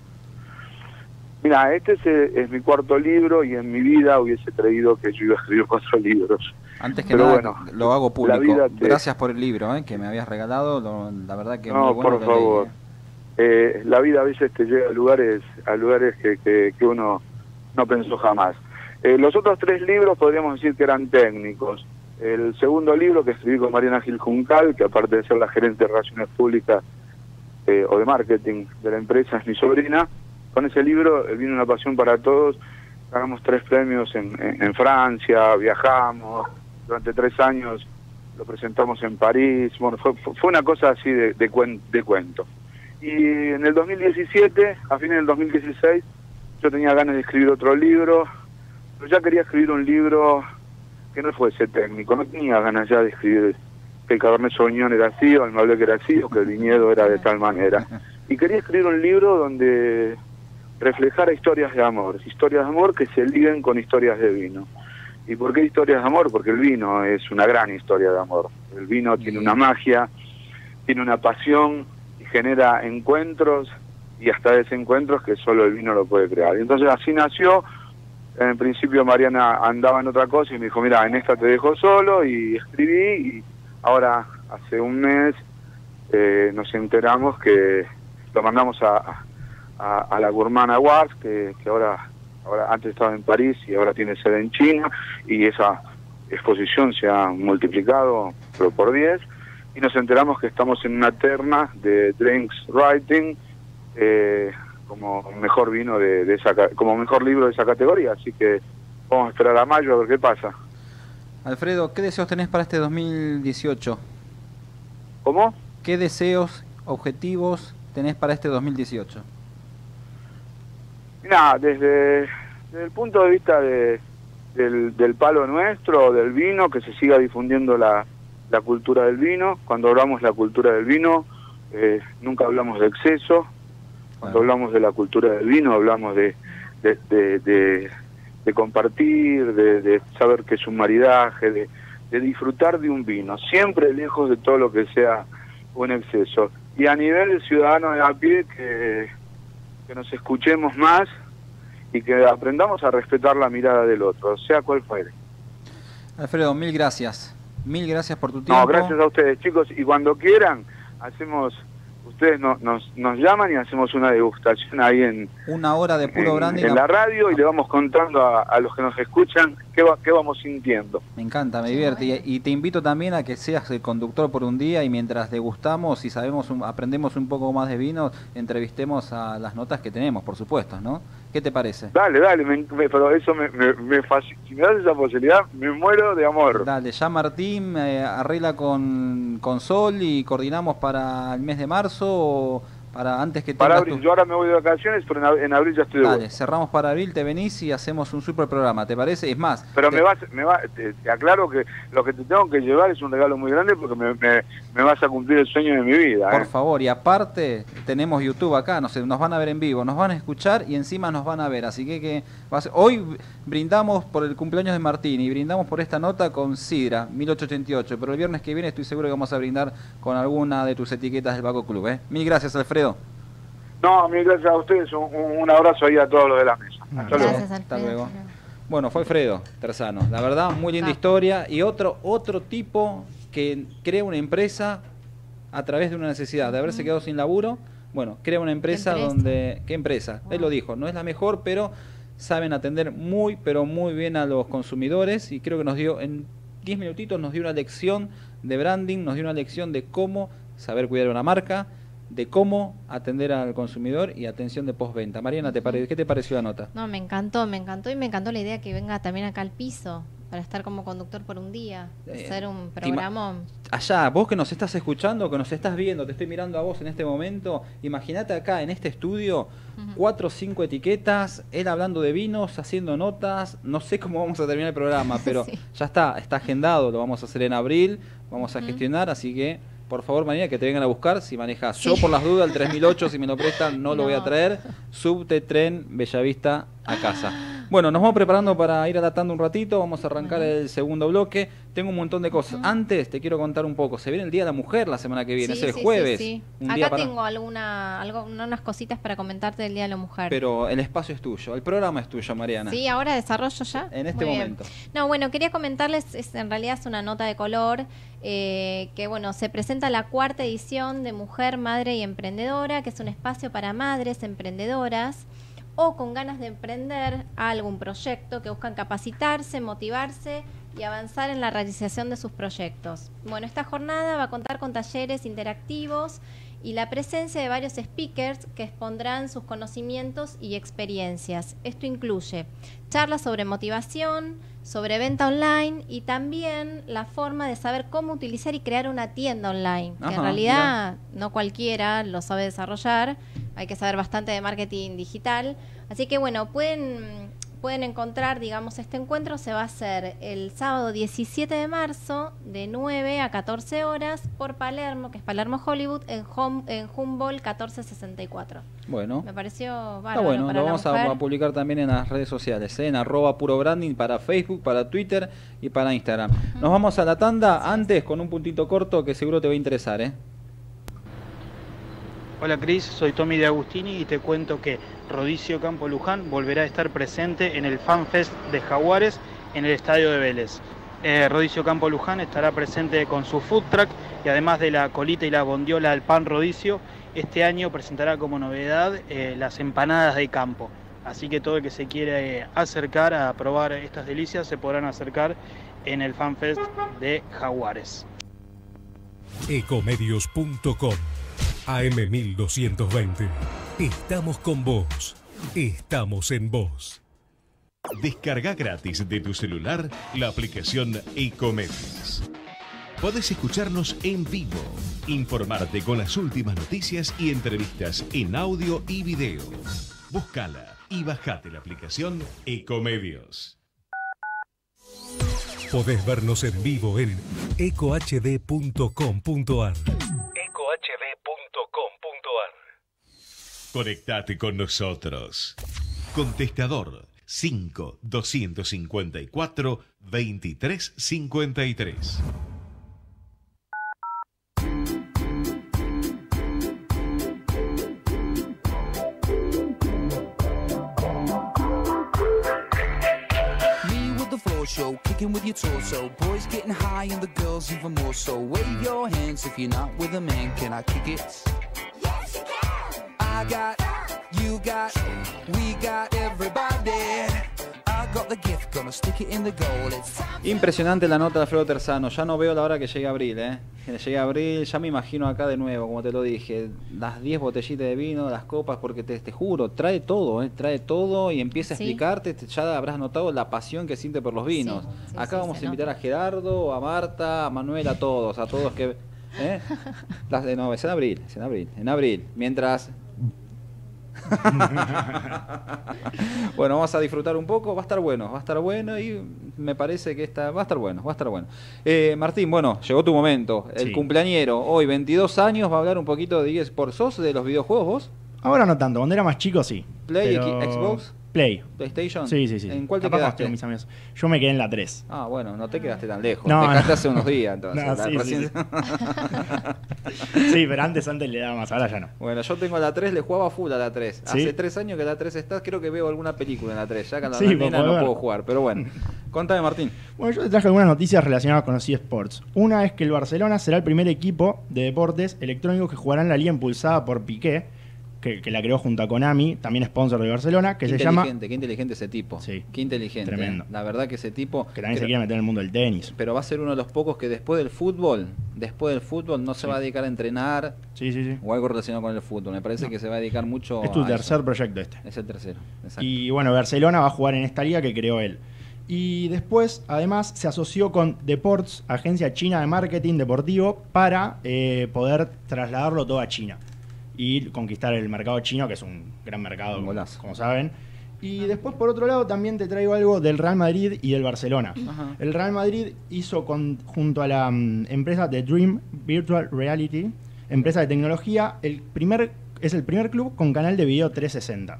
Mira, este es, es mi cuarto libro y en mi vida hubiese creído que yo iba a escribir cuatro libros. Antes que Pero nada, bueno, lo hago público. Te... Gracias por el libro eh, que me habías regalado, lo, la verdad que no, muy bueno. por favor. Leí, eh. Eh, la vida a veces te lleva a lugares, a lugares que, que, que uno no pensó jamás. Eh, los otros tres libros podríamos decir que eran técnicos. El segundo libro que escribí con Mariana Gil Juncal, que aparte de ser la gerente de Relaciones Públicas eh, o de Marketing de la empresa, es mi sobrina. Con ese libro, El vino una pasión para todos, ganamos tres premios en, en, en Francia, viajamos, durante tres años lo presentamos en París, bueno, fue, fue una cosa así de, de, cuen, de cuento. Y en el dos mil diecisiete, a fines del dos mil dieciséis, yo tenía ganas de escribir otro libro, pero ya quería escribir un libro que no fuese técnico, no tenía ganas ya de escribir que el Cabernet Sauvignon era así, o el Malbec era así, o que el viñedo era de tal manera. Y quería escribir un libro donde reflejara historias de amor, historias de amor que se liguen con historias de vino. ¿Y por qué historias de amor? Porque el vino es una gran historia de amor. El vino tiene una magia, tiene una pasión y genera encuentros y hasta desencuentros que solo el vino lo puede crear. Y entonces así nació En principio Mariana andaba en otra cosa y me dijo, mira, en esta te dejo solo, y escribí, y ahora hace un mes eh, nos enteramos que lo mandamos a, a, a la Gourmand Awards, que, que ahora, ahora antes estaba en París y ahora tiene sede en China, y esa exposición se ha multiplicado pero por diez, y nos enteramos que estamos en una terna de Drinks Writing, eh, como mejor vino de, de esa, como mejor libro de esa categoría, así que vamos a esperar a mayo a ver qué pasa. Alfredo, ¿qué deseos tenés para este dos mil dieciocho? ¿Cómo? ¿Qué deseos, objetivos tenés para este dos mil dieciocho? Mira, desde, desde el punto de vista de, del, del palo nuestro, del vino, que se siga difundiendo la, la cultura del vino. Cuando hablamos de la cultura del vino, eh, nunca hablamos de exceso. Cuando hablamos de la cultura del vino, hablamos de, de, de, de, de compartir, de, de saber que es un maridaje, de, de disfrutar de un vino, siempre lejos de todo lo que sea un exceso. Y a nivel de ciudadanos de a pie, que, que nos escuchemos más y que aprendamos a respetar la mirada del otro, sea cual fuere. Alfredo, mil gracias. Mil gracias por tu tiempo. No, gracias a ustedes, chicos, y cuando quieran, hacemos... Ustedes nos, nos, nos llaman y hacemos una degustación ahí en... Una hora de puro en, branding. En la radio, y le vamos contando a, a los que nos escuchan qué, va, qué vamos sintiendo. Me encanta, me divierte. Y, y te invito también a que seas el conductor por un día, y mientras degustamos y sabemos un, aprendemos un poco más de vino, entrevistemos a las notas que tenemos, por supuesto, ¿no? ¿Qué te parece? Dale, dale, me, me, pero eso me, me, me fascina. Si me das esa posibilidad, me muero de amor. Dale, ya Martín eh, arregla con, con Sol y coordinamos para el mes de marzo o para antes que para tengas abril. tu... Yo ahora me voy de vacaciones, pero en, ab en abril ya estoy de Dale, vuelta. cerramos para abril, te venís y hacemos un super programa, ¿te parece? Es más... Pero te... me vas, me va, te, te aclaro que lo que te tengo que llevar es un regalo muy grande, porque me, me, me vas a cumplir el sueño de mi vida. Por ¿eh? favor, y aparte tenemos YouTube acá, no sé, nos van a ver en vivo, nos van a escuchar y encima nos van a ver, así que, que va a ser... hoy brindamos por el cumpleaños de Martín y brindamos por esta nota con Sidra mil ochocientos ochenta y ocho, pero el viernes que viene estoy seguro que vamos a brindar con alguna de tus etiquetas del Baco Club, ¿eh? Mil gracias, Alfredo. No, mil gracias a ustedes, un, un abrazo ahí a todos los de la mesa. Hasta luego. Gracias, Hasta Alfredo. luego. Bueno, fue Alfredo Terzano, la verdad, muy linda Ah. historia, y otro otro tipo que crea una empresa a través de una necesidad de haberse quedado sin laburo. Bueno, crea una empresa, empresa? donde... ¿Qué empresa? Wow. Él lo dijo, no es la mejor, pero saben atender muy, pero muy bien a los consumidores, y creo que nos dio, en diez minutitos, nos dio una lección de branding, nos dio una lección de cómo saber cuidar una marca, de cómo atender al consumidor y atención de postventa. Mariana, ¿te pare... ¿qué te pareció la nota? No, me encantó, me encantó y me encantó la idea que venga también acá al piso para estar como conductor por un día, Eh, hacer un te ima- programa. Allá, vos que nos estás escuchando, que nos estás viendo, te estoy mirando a vos en este momento, imagínate acá en este estudio, Ujú. cuatro o cinco etiquetas, él hablando de vinos, haciendo notas, no sé cómo vamos a terminar el programa, pero Sí. ya está, está agendado, lo vamos a hacer en abril, vamos a Ujú. gestionar, así que por favor, María, que te vengan a buscar si manejas. Sí. Yo por las dudas, el tres mil ocho, si me lo prestan, no, lo voy a No. traer. Subte, tren, Bellavista a casa. Bueno, nos vamos preparando para ir adaptando un ratito, vamos a arrancar Bueno. el segundo bloque. Tengo un montón de cosas. Ujú. Antes te quiero contar un poco. Se viene el Día de la Mujer la semana que viene, Sí, es el sí, sí, jueves. sí. Un Acá día para... tengo alguna, algo, unas cositas para comentarte del Día de la Mujer. Pero el espacio es tuyo, el programa es tuyo, Mariana. Sí, ahora desarrollo ya. En este Muy bien. momento. No, bueno, quería comentarles, es, en realidad es una nota de color, eh, que bueno, se presenta la cuarta edición de Mujer, Madre y Emprendedora, que es un espacio para madres emprendedoras o con ganas de emprender algún proyecto, que buscan capacitarse, motivarse y avanzar en la realización de sus proyectos. Bueno, esta jornada va a contar con talleres interactivos y la presencia de varios speakers que expondrán sus conocimientos y experiencias. Esto incluye charlas sobre motivación, sobre venta online y también la forma de saber cómo utilizar y crear una tienda online, que Ajá, en realidad no cualquiera lo sabe desarrollar, hay que saber bastante de marketing digital. Así que bueno, pueden... Pueden encontrar, digamos, este encuentro se va a hacer el sábado diecisiete de marzo de nueve a catorce horas por Palermo, que es Palermo Hollywood, en, Hum- en Humboldt catorce sesenta y cuatro. Bueno. Me pareció bárbaro. Está bueno, para lo la vamos a, mujer. a publicar también en las redes sociales, ¿eh? En arroba puro branding para Facebook, para Twitter y para Instagram. Nos vamos a la tanda antes con un puntito corto que seguro te va a interesar, ¿eh? Hola Cris, soy Tommy de Agustini y te cuento que Rodicio Campo Luján volverá a estar presente en el FanFest de Jaguares en el Estadio de Vélez. Eh, Rodicio Campo Luján estará presente con su food truck y además de la colita y la bondiola del pan Rodicio, este año presentará como novedad eh, las empanadas de campo. Así que todo el que se quiere eh, acercar a probar estas delicias se podrán acercar en el FanFest de Jaguares. Ecomedios punto com A M mil doscientos veinte. Estamos con vos. Estamos en vos. Descarga gratis de tu celular la aplicación Ecomedios. Podés escucharnos en vivo, informarte con las últimas noticias y entrevistas en audio y video. Búscala y bajate la aplicación Ecomedios. Podés vernos en vivo en eco h d punto com punto a r. eco h d punto com punto a r. Conectate con nosotros. Contestador cinco doscientos cincuenta y cuatro veintitrés cincuenta y tres. Show, kicking with your torso. Boys getting high and the girls even more so. Wave your hands if you're not with a man. Can I kick it? Yes, you can. I got, you got, we got everybody. I got the gift, gonna stick it in the goal. It's Impresionante la nota de Alfredo Terzano. Ya no veo la hora que llegue abril, ¿eh? Que llegue abril, ya me imagino acá de nuevo, como te lo dije. Las diez botellitas de vino, las copas, porque te, te juro, trae todo, ¿eh? Trae todo y empieza a Sí. explicarte. te- Ya habrás notado la pasión que siente por los vinos. Sí, sí, acá sí, vamos se a invitar nota. a Gerardo, a Marta, a Manuel, a todos, a todos que. ¿eh? Las de no, es en abril, es en abril, en abril. Mientras. Bueno, vamos a disfrutar un poco, va a estar bueno, va a estar bueno y me parece que está, va a estar bueno, va a estar bueno. Eh, Martín, bueno, llegó tu momento, el Sí. cumpleañero, hoy veintidós años, va a hablar un poquito de eSports. ¿Sos de los videojuegos vos? Ahora no tanto, cuando era más chico sí. Play, pero- X- Xbox, Play. PlayStation. Sí, sí, sí. ¿En cuál te Capaz quedaste? con mis amigos. Yo me quedé en la tres. Ah, bueno, no te quedaste tan lejos, No, te quedaste no. hace unos días entonces. No, la sí, sí, recién- Sí, pero antes antes le daba más, ahora ya no. Bueno, yo tengo la tres, le jugaba full a la tres. ¿Sí? Hace tres años que la tres está, creo que veo alguna película en la tres. Ya que la Sí, nena por no ver. puedo jugar, pero bueno. Contame, Martín. Bueno, yo te traje algunas noticias relacionadas con los eSports. Una es que el Barcelona será el primer equipo de deportes electrónicos que jugará en la liga impulsada por Piqué, que, que la creó junto a Konami, también sponsor de Barcelona, que Qué se llama... inteligente, qué inteligente ese tipo. Sí. Qué inteligente. Tremendo. ¿eh? La verdad que ese tipo. Que también se creo- quiere meter en el mundo del tenis. Pero va a ser uno de los pocos que después del fútbol, después del fútbol no se Sí. va a dedicar a entrenar Sí, sí, sí. o algo relacionado con el fútbol. Me parece No. que se va a dedicar mucho. Es tu a tercer eso. proyecto este. Es el tercero. Exacto. Y bueno, Barcelona va a jugar en esta liga que creó él. Y después, además, se asoció con Deports, agencia china de marketing deportivo, para eh, poder trasladarlo todo a China y conquistar el mercado chino, que es un gran mercado, Un golazo. como saben. Y después, por otro lado, también te traigo algo del Real Madrid y del Barcelona. Ajá. El Real Madrid hizo con, junto a la mm, empresa The Dream Virtual Reality, empresa de tecnología, el primer, es el primer club con canal de video trescientos sesenta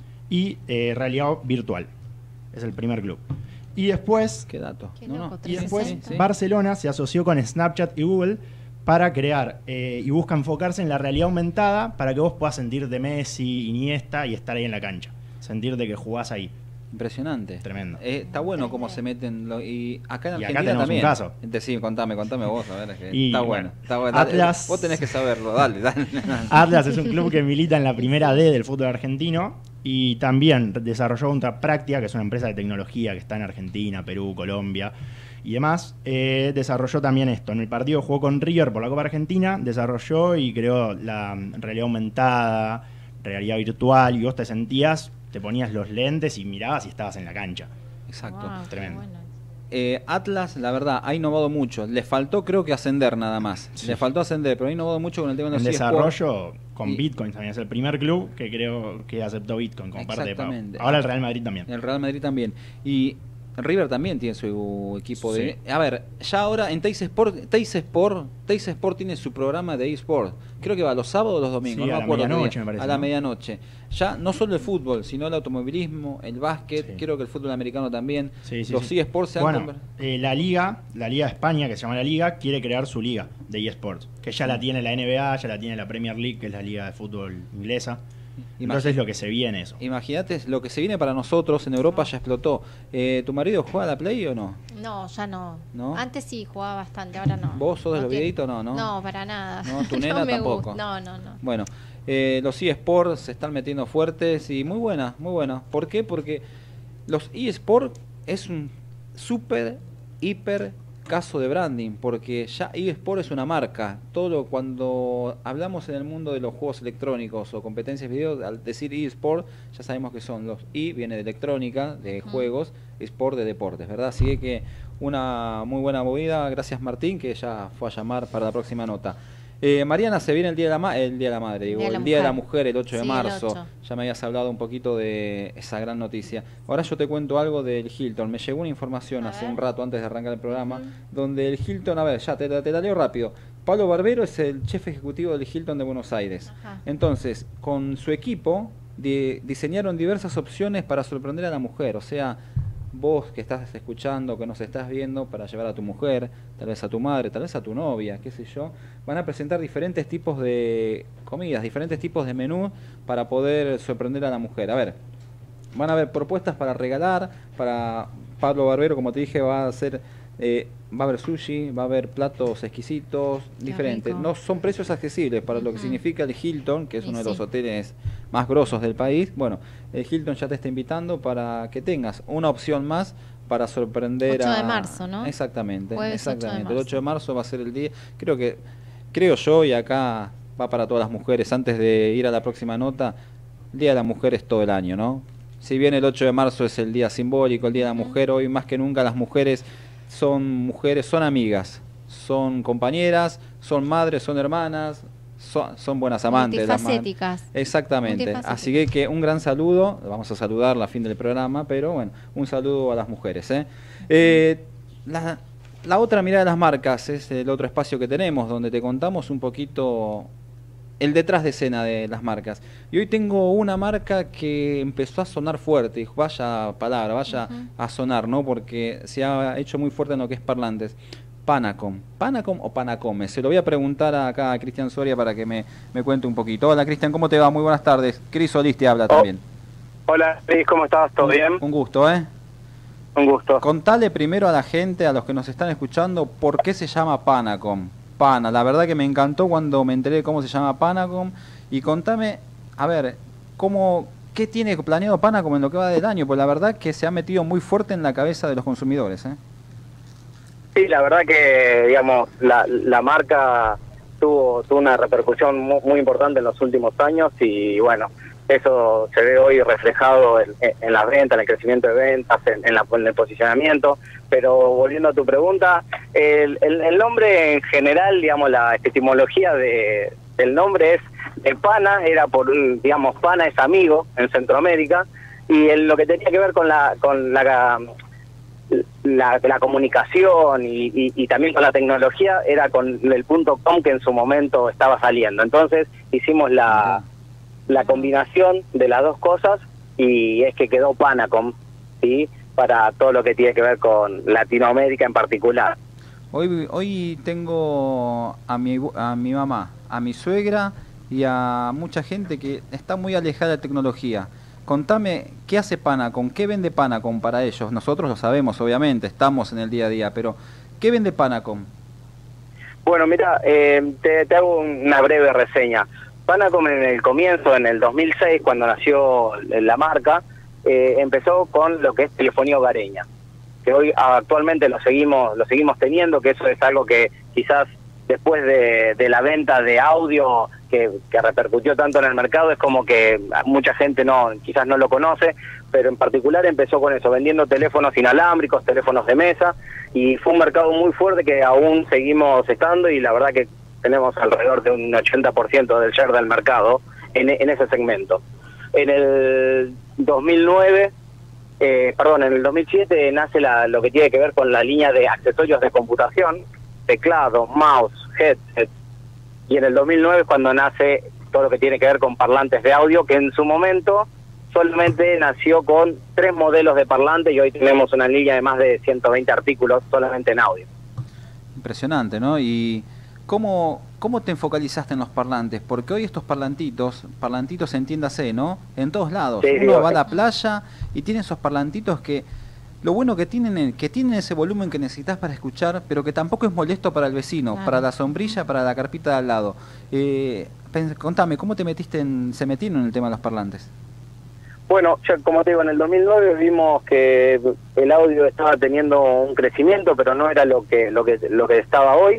y eh, realidad virtual. Es el primer club. Y después, Qué dato. Qué No, no. loco, y después Sí, sí. Barcelona se asoció con Snapchat y Google para crear eh, y busca enfocarse en la realidad aumentada para que vos puedas sentirte Messi, Iniesta y estar ahí en la cancha. Sentirte que jugás ahí. Impresionante. Tremendo. Eh, está bueno cómo se meten. lo- y acá en Y acá Argentina tenemos un también. caso. Este, sí, contame, contame vos. A ver, es que Y, está bueno, bueno. Está bueno. Dale, Atlas- Vos tenés que saberlo. Dale, dale. Atlas es un club que milita en la primera D del fútbol argentino y también desarrolló Ultra Práctica, que es una empresa de tecnología que está en Argentina, Perú, Colombia y demás. Eh, desarrolló también esto. En el partido jugó con River por la Copa Argentina, desarrolló y creó la mm, realidad aumentada, realidad virtual, y vos te sentías, te ponías los lentes y mirabas y estabas en la cancha. Exacto. Wow, qué Tremendo. bueno. Eh, Atlas, la verdad, ha innovado mucho. Le faltó, creo que, ascender nada más. Sí. Le faltó ascender, pero ha innovado mucho con el tema de En los eSports. desarrollo con Y- Bitcoin también. Es el primer club que creo que aceptó Bitcoin como parte de pago. Exactamente. Ahora el Real Madrid también. El Real Madrid también. Y River también tiene su equipo de... A ver, ya ahora en Teis Sport, Teis Sport, Teis Sport tiene su programa de eSport. Creo que va los sábados o los domingos, Sí, no a me la acuerdo qué medianoche, día. me parece, A la ¿no? medianoche. Ya no solo el fútbol, sino el automovilismo, el básquet, Sí. creo que el fútbol americano también. Sí, sí, los sí. eSports se han Bueno, conver- eh, la Liga, la Liga de España, que se llama la Liga, quiere crear su liga de eSports, que ya la tiene la N B A, ya la tiene la Premier League, que es la liga de fútbol inglesa. Entonces lo que se viene eso. Imagínate lo que se viene para nosotros, en Europa ya explotó. Eh, ¿Tu marido juega a la Play o no? No, ya no. ¿No? Antes sí jugaba bastante, ahora no. ¿Vos sos de no los tiene... videitos? No, no. No, para nada. No, tu nena no me tampoco. Gusta. No, no, no. Bueno, eh, los eSports se están metiendo fuertes y muy buena, muy buena. ¿Por qué? Porque los eSports es un súper, hiper caso de branding, porque ya eSport es una marca. Todo lo, cuando hablamos en el mundo de los juegos electrónicos o competencias de video, al decir eSport ya sabemos que son los E viene de electrónica, de uh-huh. juegos, Sport de deportes, ¿verdad? Así que una muy buena movida. Gracias Martín, que ya fue a llamar para la próxima nota. Eh, Mariana, se viene el Día de la, ma el día de la Madre, digo, día el Día de la Mujer, el ocho de marzo. Ya me habías hablado un poquito de esa gran noticia. Ahora yo te cuento algo del Hilton. Me llegó una información a hace ver. un rato antes de arrancar el programa, uh-huh. donde el Hilton, a ver, ya te, te la leo rápido. Pablo Barbero es el chef ejecutivo del Hilton de Buenos Aires. Ajá. Entonces, con su equipo de, diseñaron diversas opciones para sorprender a la mujer, o sea, vos que estás escuchando, que nos estás viendo, para llevar a tu mujer, tal vez a tu madre, tal vez a tu novia, qué sé yo, van a presentar diferentes tipos de comidas, diferentes tipos de menú para poder sorprender a la mujer. A ver, van a haber propuestas para regalar, para Pablo Barbero, como te dije, va a hacer, eh, va a haber sushi, va a haber platos exquisitos, qué diferentes. Rico. No son precios accesibles para uh-huh. lo que significa el Hilton, que es y uno sí. de los hoteles más grosos del país. Bueno, el Hilton ya te está invitando para que tengas una opción más para sorprender a... ocho de marzo, ¿no? Exactamente, Jueves exactamente. ocho de el ocho de marzo va a ser el día, creo que, creo yo, y acá va para todas las mujeres, antes de ir a la próxima nota, el Día de la Mujer es todo el año, ¿no? Si bien el ocho de marzo es el día simbólico, el Día de la Mujer, hoy más que nunca las mujeres son mujeres, son amigas, son compañeras, son madres, son hermanas, Son, son buenas amantes. Multifacéticas. Exactamente. Multifacéticas. Así que, que un gran saludo, vamos a saludarla a fin del programa, pero bueno, un saludo a las mujeres. ¿eh? Eh, la, la otra mirada de las marcas es el otro espacio que tenemos, donde te contamos un poquito el detrás de escena de las marcas. Y hoy tengo una marca que empezó a sonar fuerte, y vaya palabra, vaya uh-huh. a sonar, ¿no? Porque se ha hecho muy fuerte en lo que es parlantes. Panacom. ¿Panacom o Panacome? Se lo voy a preguntar acá a Cristian Soria para que me, me cuente un poquito. Hola Cristian, ¿cómo te va? Muy buenas tardes. Cris Solís te habla oh. también. Hola Cris, ¿cómo estás? ¿Todo un, bien? Un gusto, ¿eh? Un gusto. Contale primero a la gente, a los que nos están escuchando, por qué se llama Panacom. Pana, la verdad que me encantó cuando me enteré de cómo se llama Panacom. Y contame, a ver, cómo... ¿qué tiene planeado Panacom en lo que va del año? Pues la verdad que se ha metido muy fuerte en la cabeza de los consumidores, ¿eh? Sí, la verdad que, digamos, la, la marca tuvo, tuvo una repercusión muy, muy importante en los últimos años y, bueno, eso se ve hoy reflejado en, en las ventas, en el crecimiento de ventas, en, en, la, en el posicionamiento. Pero volviendo a tu pregunta, el, el, el nombre en general, digamos, la etimología de, del nombre es de Pana, era por, digamos, Pana es amigo en Centroamérica, y el, lo que tenía que ver con la... con la La, la comunicación y, y, y también con la tecnología era con el punto com que en su momento estaba saliendo. Entonces hicimos la, la combinación de las dos cosas y es que quedó Panacom, ¿sí? Para todo lo que tiene que ver con Latinoamérica en particular. Hoy hoy tengo a mi, a mi mamá, a mi suegra y a mucha gente que está muy alejada de la tecnología. Contame, ¿qué hace Panacom? ¿Qué vende Panacom para ellos? Nosotros lo sabemos, obviamente, estamos en el día a día, pero ¿qué vende Panacom? Bueno, mira, eh, te, te hago una breve reseña. Panacom en el comienzo, en el dos mil seis, cuando nació la marca, eh, empezó con lo que es telefonía hogareña, que hoy actualmente lo seguimos, lo seguimos teniendo, que eso es algo que quizás después de, de la venta de audio que, que repercutió tanto en el mercado, es como que mucha gente no quizás no lo conoce, pero en particular empezó con eso, vendiendo teléfonos inalámbricos, teléfonos de mesa, y fue un mercado muy fuerte que aún seguimos estando, y la verdad que tenemos alrededor de un ochenta por ciento del share del mercado en, en ese segmento. En el dos mil nueve, eh, perdón, en el dos mil siete nace la, lo que tiene que ver con la línea de accesorios de computación, teclado, mouse, headset, y en el dos mil nueve es cuando nace todo lo que tiene que ver con parlantes de audio, que en su momento solamente nació con tres modelos de parlantes y hoy tenemos una línea de más de ciento veinte artículos solamente en audio. Impresionante, ¿no? Y ¿cómo, ¿cómo te focalizaste en los parlantes? Porque hoy estos parlantitos, parlantitos entiéndase, ¿no? En todos lados. Sí, Uno digo, va a la playa y tiene esos parlantitos que, lo bueno que tienen, que tienen ese volumen que necesitas para escuchar, pero que tampoco es molesto para el vecino, Claro. para la sombrilla, para la carpita de al lado. Eh, pens- contame, ¿cómo te metiste en, se metieron en el tema de los parlantes? Bueno, ya como te digo, en el dos mil nueve vimos que el audio estaba teniendo un crecimiento, pero no era lo que lo que lo que estaba hoy.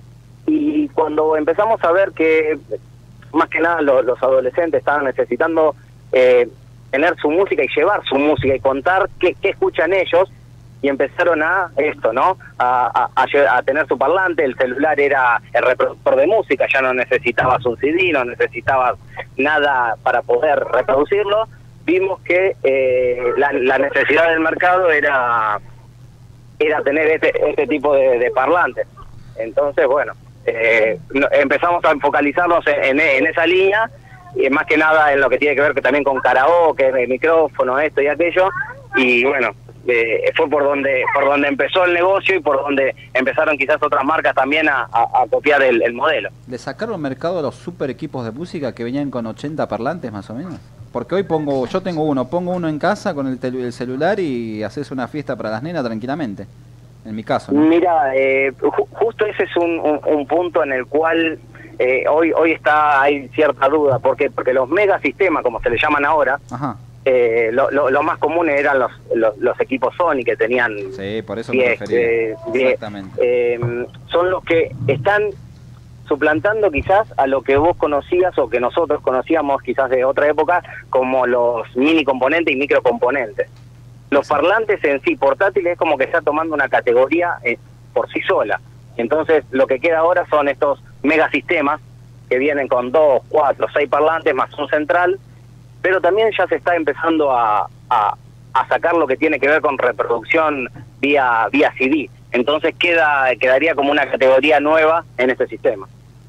Y cuando empezamos a ver que más que nada lo, los adolescentes estaban necesitando eh, tener su música y llevar su música y contar qué, qué escuchan ellos, y empezaron a esto, ¿no? A, a, a, lle- a tener su parlante. El celular era el reproductor de música, ya no necesitabas un C D, no necesitabas nada para poder reproducirlo. Vimos que eh, la, la necesidad del mercado era era tener este, este tipo de, de parlantes. Entonces, bueno, eh, no- empezamos a focalizarnos en, en, en esa línea, y más que nada en lo que tiene que ver que también con karaoke, de micrófono, esto y aquello, y bueno, eh, fue por donde por donde empezó el negocio y por donde empezaron quizás otras marcas también a, a, a copiar el, el modelo. ¿Le sacaron mercado a los super equipos de música que venían con ochenta parlantes más o menos? Porque hoy pongo, yo tengo uno, pongo uno en casa con el, tel- el celular y haces una fiesta para las nenas tranquilamente. En mi caso, ¿no? Mira, eh, ju- justo ese es un, un, un punto en el cual eh, hoy hoy está hay cierta duda. ¿Por qué? Porque los megasistemas, como se le llaman ahora, Ajá. eh, lo, lo, lo más común eran los, los, los equipos Sony, que tenían Sí, por eso me diez, refería. eh, diez, Exactamente. eh, son los que están suplantando quizás a lo que vos conocías o que nosotros conocíamos quizás de otra época como los mini componentes y micro componentes. Los parlantes en sí, portátiles, es como que está tomando una categoría eh, por sí sola. Entonces, lo que queda ahora son estos megasistemas que vienen con dos, cuatro, seis parlantes más un central, pero también ya se está empezando a, a, a sacar lo que tiene que ver con reproducción vía vía C D. Entonces queda quedaría como una categoría nueva en este sistema.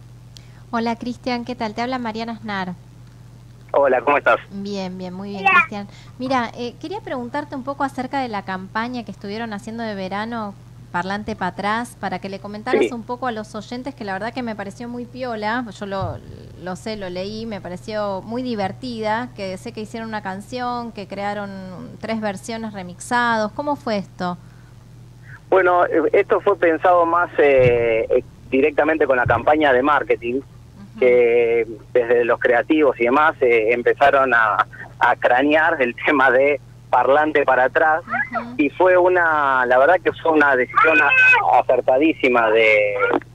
Hola Cristian, ¿qué tal? Te habla Mariana Aznar. Hola, ¿cómo estás? Bien, bien, muy bien, Cristian. Mira, eh, quería preguntarte un poco acerca de la campaña que estuvieron haciendo de verano, Parlante para atrás, para que le comentaras Sí. un poco a los oyentes, que la verdad que me pareció muy piola. Yo lo, lo sé, lo leí, me pareció muy divertida, que sé que hicieron una canción, que crearon tres versiones remixados. ¿Cómo fue esto? Bueno, eh, esto fue pensado más eh, eh, directamente con la campaña de marketing, que desde los creativos y demás eh, empezaron a, a cranear el tema de parlante para atrás, y fue una, la verdad que fue una decisión a- acertadísima de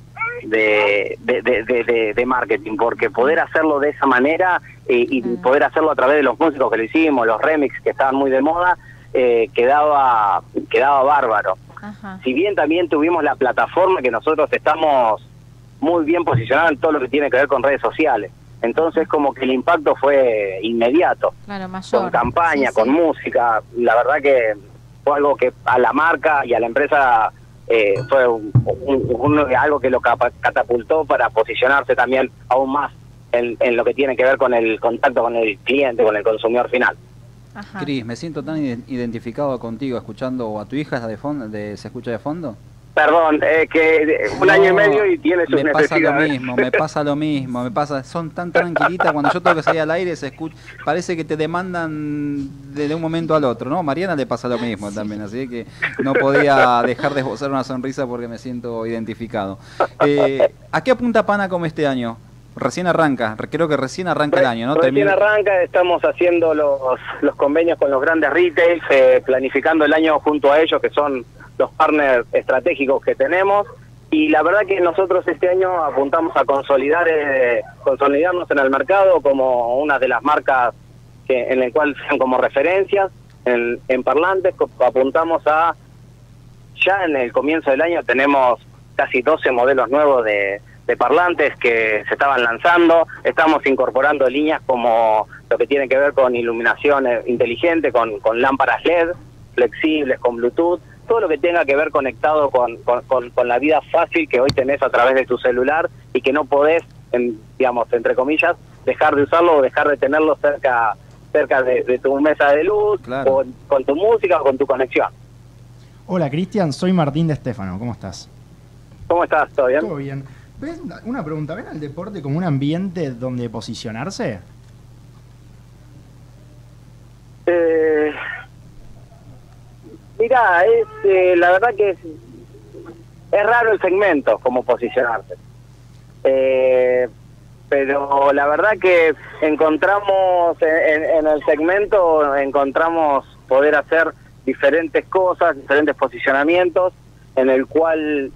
de, de, de, de- de- de marketing, porque poder hacerlo de esa manera eh, y poder hacerlo a través de los músicos que lo hicimos, los remix que estaban muy de moda, eh, quedaba quedaba bárbaro. Ajá. Si bien también tuvimos la plataforma que nosotros estamos muy bien posicionados en todo lo que tiene que ver con redes sociales, entonces como que el impacto fue inmediato, Claro, mayor. con campaña, Sí, con sí. música. La verdad que fue algo que a la marca y a la empresa eh, fue un- un- un- algo que lo capa- catapultó para posicionarse también aún más en, en lo que tiene que ver con el contacto con el cliente, con el consumidor final. Ajá. Cris, me siento tan ide- identificado contigo escuchando a tu hija de fondo, de, ¿se escucha de fondo? Perdón, eh, que un No, año y medio y tiene sus me pasa lo necesidades. mismo, me pasa lo mismo, me pasa, son tan tranquilitas cuando yo tengo que salir al aire, se escucha, parece que te demandan de, de un momento al otro, ¿no? Mariana le pasa lo mismo también, así que no podía dejar de esbozar una sonrisa porque me siento identificado. Eh, ¿A qué apunta Panacom este año? Recién arranca, re- creo que recién arranca el año, ¿no? Recién Termina- arranca, estamos haciendo los, los convenios con los grandes retails, eh, planificando el año junto a ellos, que son los partners estratégicos que tenemos, y la verdad que nosotros este año apuntamos a consolidar eh, consolidarnos en el mercado como una de las marcas que en el cual sean como referencias en, en parlantes. Co- apuntamos a, ya en el comienzo del año tenemos casi doce modelos nuevos de, de parlantes que se estaban lanzando. Estamos incorporando líneas como lo que tiene que ver con iluminación eh, inteligente, con, con lámparas L E D flexibles, con Bluetooth, todo lo que tenga que ver conectado con, con, con, con la vida fácil que hoy tenés a través de tu celular y que no podés, en, digamos, entre comillas, dejar de usarlo o dejar de tenerlo cerca cerca de, de tu mesa de luz, Claro. o con tu música o con tu conexión. Hola Cristian, soy Martín de Estéfano, ¿cómo estás? ¿Cómo estás? ¿Todo bien? Todo bien. ¿Ves? Una pregunta, ¿ven al deporte como un ambiente donde posicionarse? Eh, mira, es, eh, la verdad que es, es raro el segmento, como posicionarse. Eh, pero la verdad que encontramos en, en el segmento, encontramos poder hacer diferentes cosas, diferentes posicionamientos, en el cual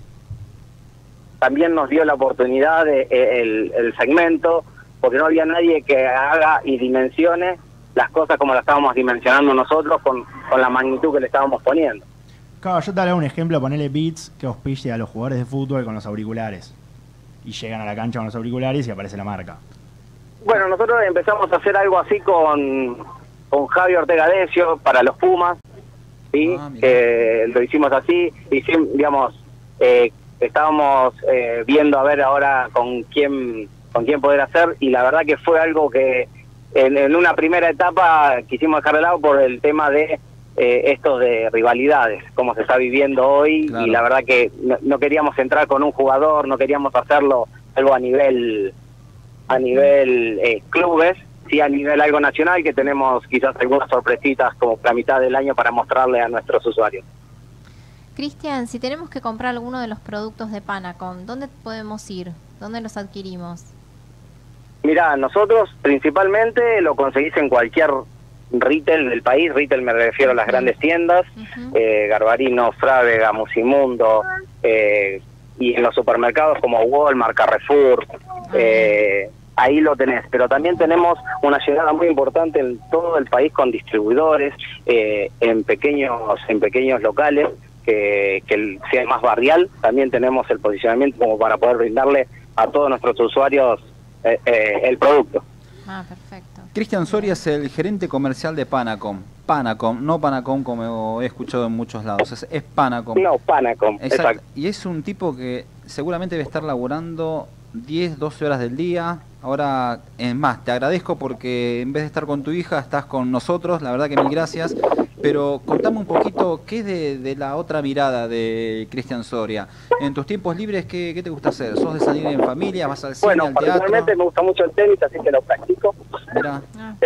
también nos dio la oportunidad de, el, el segmento, porque no había nadie que haga y dimensione las cosas como las estábamos dimensionando nosotros con, con la magnitud que le estábamos poniendo. Claro, yo te haré un ejemplo, ponele Beats que auspicie a los jugadores de fútbol con los auriculares. Y llegan a la cancha con los auriculares y aparece la marca. Bueno, nosotros empezamos a hacer algo así con, con Javi Ortega Decio para los Pumas, ¿sí? Ah, eh, lo hicimos así, y digamos, eh, estábamos eh, viendo a ver ahora con quién, con quién poder hacer, y la verdad que fue algo que en, en una primera etapa quisimos dejar de lado por el tema de eh, esto de rivalidades, como se está viviendo hoy, claro. Y la verdad que no, no queríamos entrar con un jugador, no queríamos hacerlo algo a nivel a nivel eh, clubes, sí a nivel algo nacional, que tenemos quizás algunas sorpresitas como la mitad del año para mostrarle a nuestros usuarios. Cristian, si tenemos que comprar alguno de los productos de Panacom, ¿dónde podemos ir? ¿Dónde los adquirimos? Mira, nosotros principalmente lo conseguís en cualquier retail del país. Retail me refiero a las grandes tiendas, uh-huh. eh, Garbarino, Frávega, Musimundo, eh, y en los supermercados como Walmart, Carrefour, uh-huh. eh, ahí lo tenés. Pero también tenemos una llegada muy importante en todo el país con distribuidores, eh, en pequeños en pequeños locales, que, que sea más barrial. También tenemos el posicionamiento como para poder brindarle a todos nuestros usuarios eh, eh, el producto. Ah, perfecto. Cristian Soria es el gerente comercial de Panacom. Panacom, no Panacom como he escuchado en muchos lados, es, es Panacom. No, Panacom, exacto. exacto. Y es un tipo que seguramente debe estar laburando diez, doce horas del día. Ahora, es más, te agradezco porque en vez de estar con tu hija, estás con nosotros, la verdad que mil gracias. Pero contame un poquito, ¿qué es de, de la otra mirada de Cristian Soria? En tus tiempos libres, ¿qué, qué te gusta hacer? ¿Sos de salir en familia? ¿Vas al cine, bueno, al teatro? Bueno, particularmente me gusta mucho el tenis, así que lo practico. Mirá.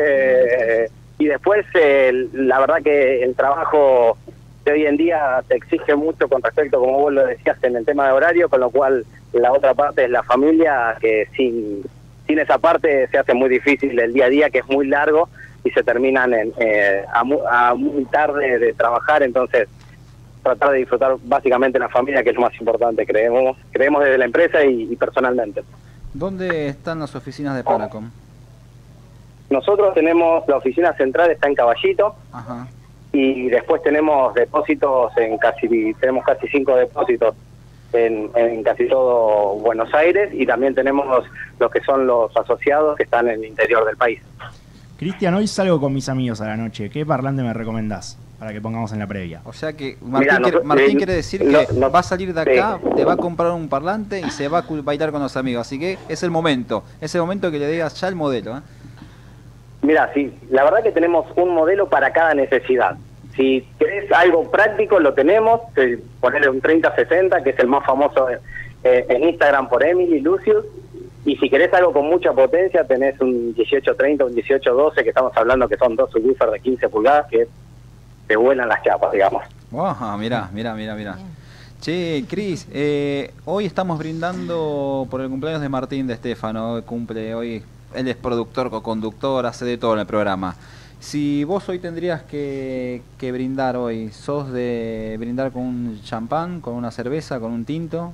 Eh, y después, eh, la verdad que el trabajo de hoy en día te exige mucho con respecto, como vos lo decías, en el tema de horario, con lo cual la otra parte es la familia, que sin, sin esa parte se hace muy difícil el día a día, que es muy largo, y se terminan en, eh, a, mu a muy tarde de trabajar. Entonces tratar de disfrutar básicamente la familia, que es lo más importante, creemos creemos desde la empresa y, y personalmente. ¿Dónde están las oficinas de Panacom? Nosotros tenemos, la oficina central está en Caballito. Ajá. Y después tenemos depósitos en casi, tenemos casi cinco depósitos en, en casi todo Buenos Aires, y también tenemos los que son los asociados que están en el interior del país. Cristian, hoy salgo con mis amigos a la noche. ¿Qué parlante me recomendás para que pongamos en la previa? O sea que Martín, Mirá, quiere, Martín eh, quiere decir no, que no, va a salir de acá, sí. Te va a comprar un parlante y se va a bailar con los amigos. Así que es el momento, es el momento que le digas ya el modelo. ¿eh? Mira, sí, la verdad que tenemos un modelo para cada necesidad. Si querés algo práctico, lo tenemos. Eh, ponerle un treinta sesenta, que es el más famoso eh, en Instagram por Emily Lucius. Y si querés algo con mucha potencia, tenés un dieciocho treinta, un dieciocho doce, que estamos hablando que son dos subwoofers de quince pulgadas que te vuelan las chapas, digamos. Wow, mirá, mirá, mirá, mirá. Che, Cris, eh, hoy estamos brindando por el cumpleaños de Martín de Stefano. Cumple hoy, él es productor, co-conductor, hace de todo en el programa. Si vos hoy tendrías que, que brindar hoy, ¿sos de brindar con un champán, con una cerveza, con un tinto?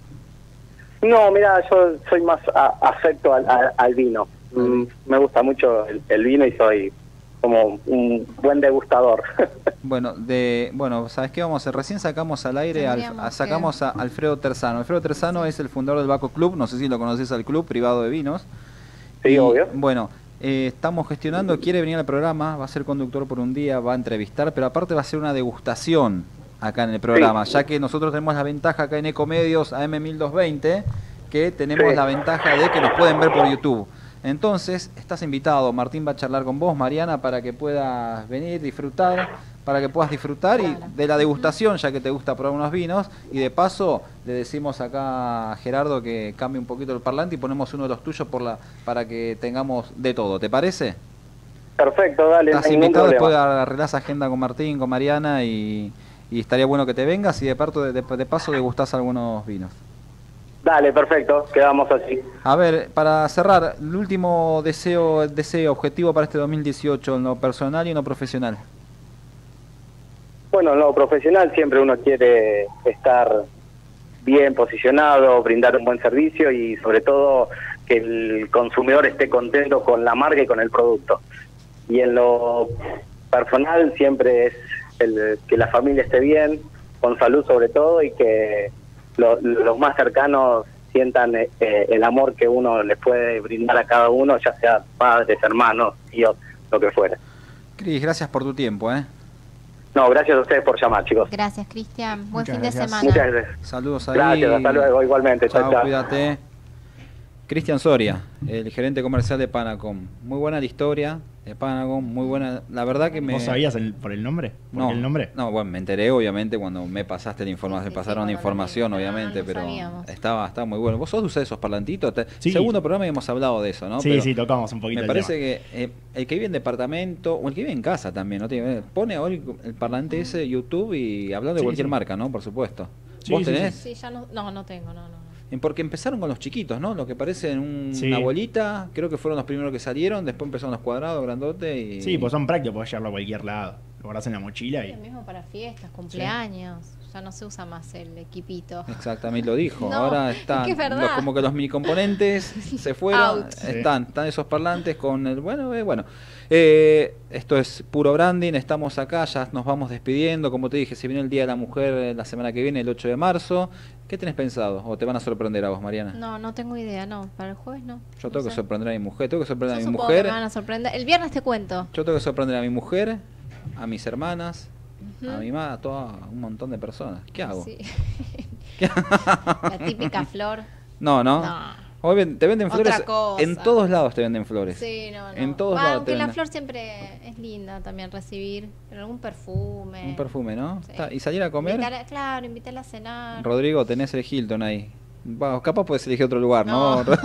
No, mira, yo soy más a, afecto al, al, al vino. Mm, me gusta mucho el, el vino y soy como un buen degustador. Bueno, de bueno, ¿sabes qué vamos a hacer? Recién sacamos al aire, al, a, sacamos a Alfredo Terzano. Alfredo Terzano es el fundador del Baco Club, no sé si lo conoces, al club privado de vinos. Sí, y, obvio. Bueno, eh, estamos gestionando, quiere venir al programa, va a ser conductor por un día, va a entrevistar, pero aparte va a ser una degustación acá en el programa, sí. Ya que nosotros tenemos la ventaja acá en Ecomedios A M mil doscientos veinte, que tenemos sí. la ventaja de que nos pueden ver por YouTube. Entonces, estás invitado, Martín va a charlar con vos, Mariana, para que puedas venir, disfrutar, para que puedas disfrutar Claro. y de la degustación, ya que te gusta probar unos vinos. Y de paso, le decimos acá a Gerardo que cambie un poquito el parlante y ponemos uno de los tuyos por la para que tengamos de todo. ¿Te parece? Perfecto, dale, Estás no hay ningún invitado, después problema. arreglás agenda con Martín, con Mariana y, y estaría bueno que te vengas y de, parto, de, de paso degustás algunos vinos. Dale, perfecto, quedamos así. A ver, para cerrar, el último deseo, deseo, objetivo para este dos mil dieciocho, en lo personal y en lo profesional. Bueno, en lo profesional siempre uno quiere estar bien posicionado, brindar un buen servicio y sobre todo que el consumidor esté contento con la marca y con el producto. Y en lo personal siempre es el, que la familia esté bien, con salud sobre todo, y que lo- los más cercanos sientan eh, el amor que uno les puede brindar a cada uno, ya sea padres, hermanos, tíos, lo que fuera. Cris, gracias por tu tiempo, ¿eh? No, gracias a ustedes por llamar, chicos. Gracias, Cristian. Buen Muchas fin de gracias. semana. Muchas gracias. Saludos ahí. Gracias, hasta luego, igualmente. Chao, Chao, chao. cuídate. Cristian Soria, el gerente comercial de Panacom. Muy buena la historia de Panacom, muy buena. La verdad que me... ¿Vos sabías el- por el nombre? ¿Por No, qué el nombre? no, bueno, me enteré obviamente cuando me pasaste la información, me pasaron la información obviamente, no pero sabíamos. estaba, estaba muy bueno. ¿Vos sos de usar esos parlantitos? Te- Sí. Segundo programa y hemos hablado de eso, ¿no? Sí, Pero sí, tocamos un poquito me el parece tema. que eh, el que vive en departamento, o el que vive en casa también, ¿no? Tiene- Pone hoy el parlante ese YouTube y hablando de Sí, cualquier sí. marca, ¿no? Por supuesto. Sí, ¿Vos sí, tenés? Sí, ya no, no, no tengo, no, no. En- Porque empezaron con los chiquitos, ¿no? Lo que parecen un- Sí. una bolita, creo que fueron los primeros que salieron, después empezaron los cuadrados, grandotes y... Sí, pues son prácticos, podés llevarlo a cualquier lado. Lo guardás en la mochila y... Lo mismo para fiestas, cumpleaños. Ya no se usa más el equipito. Exactamente, lo dijo. No, Ahora es están que es verdad. los- como que los mini componentes se fueron, Out. están, están esos parlantes con el bueno, eh, bueno. Eh, esto es puro branding, estamos acá, ya nos vamos despidiendo, como te dije, se viene el Día de la Mujer eh, la semana que viene, el ocho de marzo. ¿Qué tenés pensado? ¿O te van a sorprender a vos, Mariana? No, no tengo idea, no. Para el jueves no. Yo tengo no que sé. sorprender a mi mujer, tengo que sorprender Yo a mi supongo que mujer. me van a sorprender. El viernes te cuento. Yo tengo que sorprender a mi mujer, a mis hermanas, Ujú. a mi mamá, a toda un montón de personas. ¿Qué hago? Sí. La típica flor. No, no. No. Hoy ven- te venden Otra flores. cosa. En todos lados te venden flores. Sí, no, no. En todos Va, lados aunque te la venden. flor siempre es linda también recibir. Pero algún perfume. Un perfume, ¿no? Sí. Está, ¿y salir a comer? Invitar a- claro, invitarla a cenar. Rodrigo, tenés el Hilton ahí. Va, capaz puedes elegir otro lugar, ¿no? No.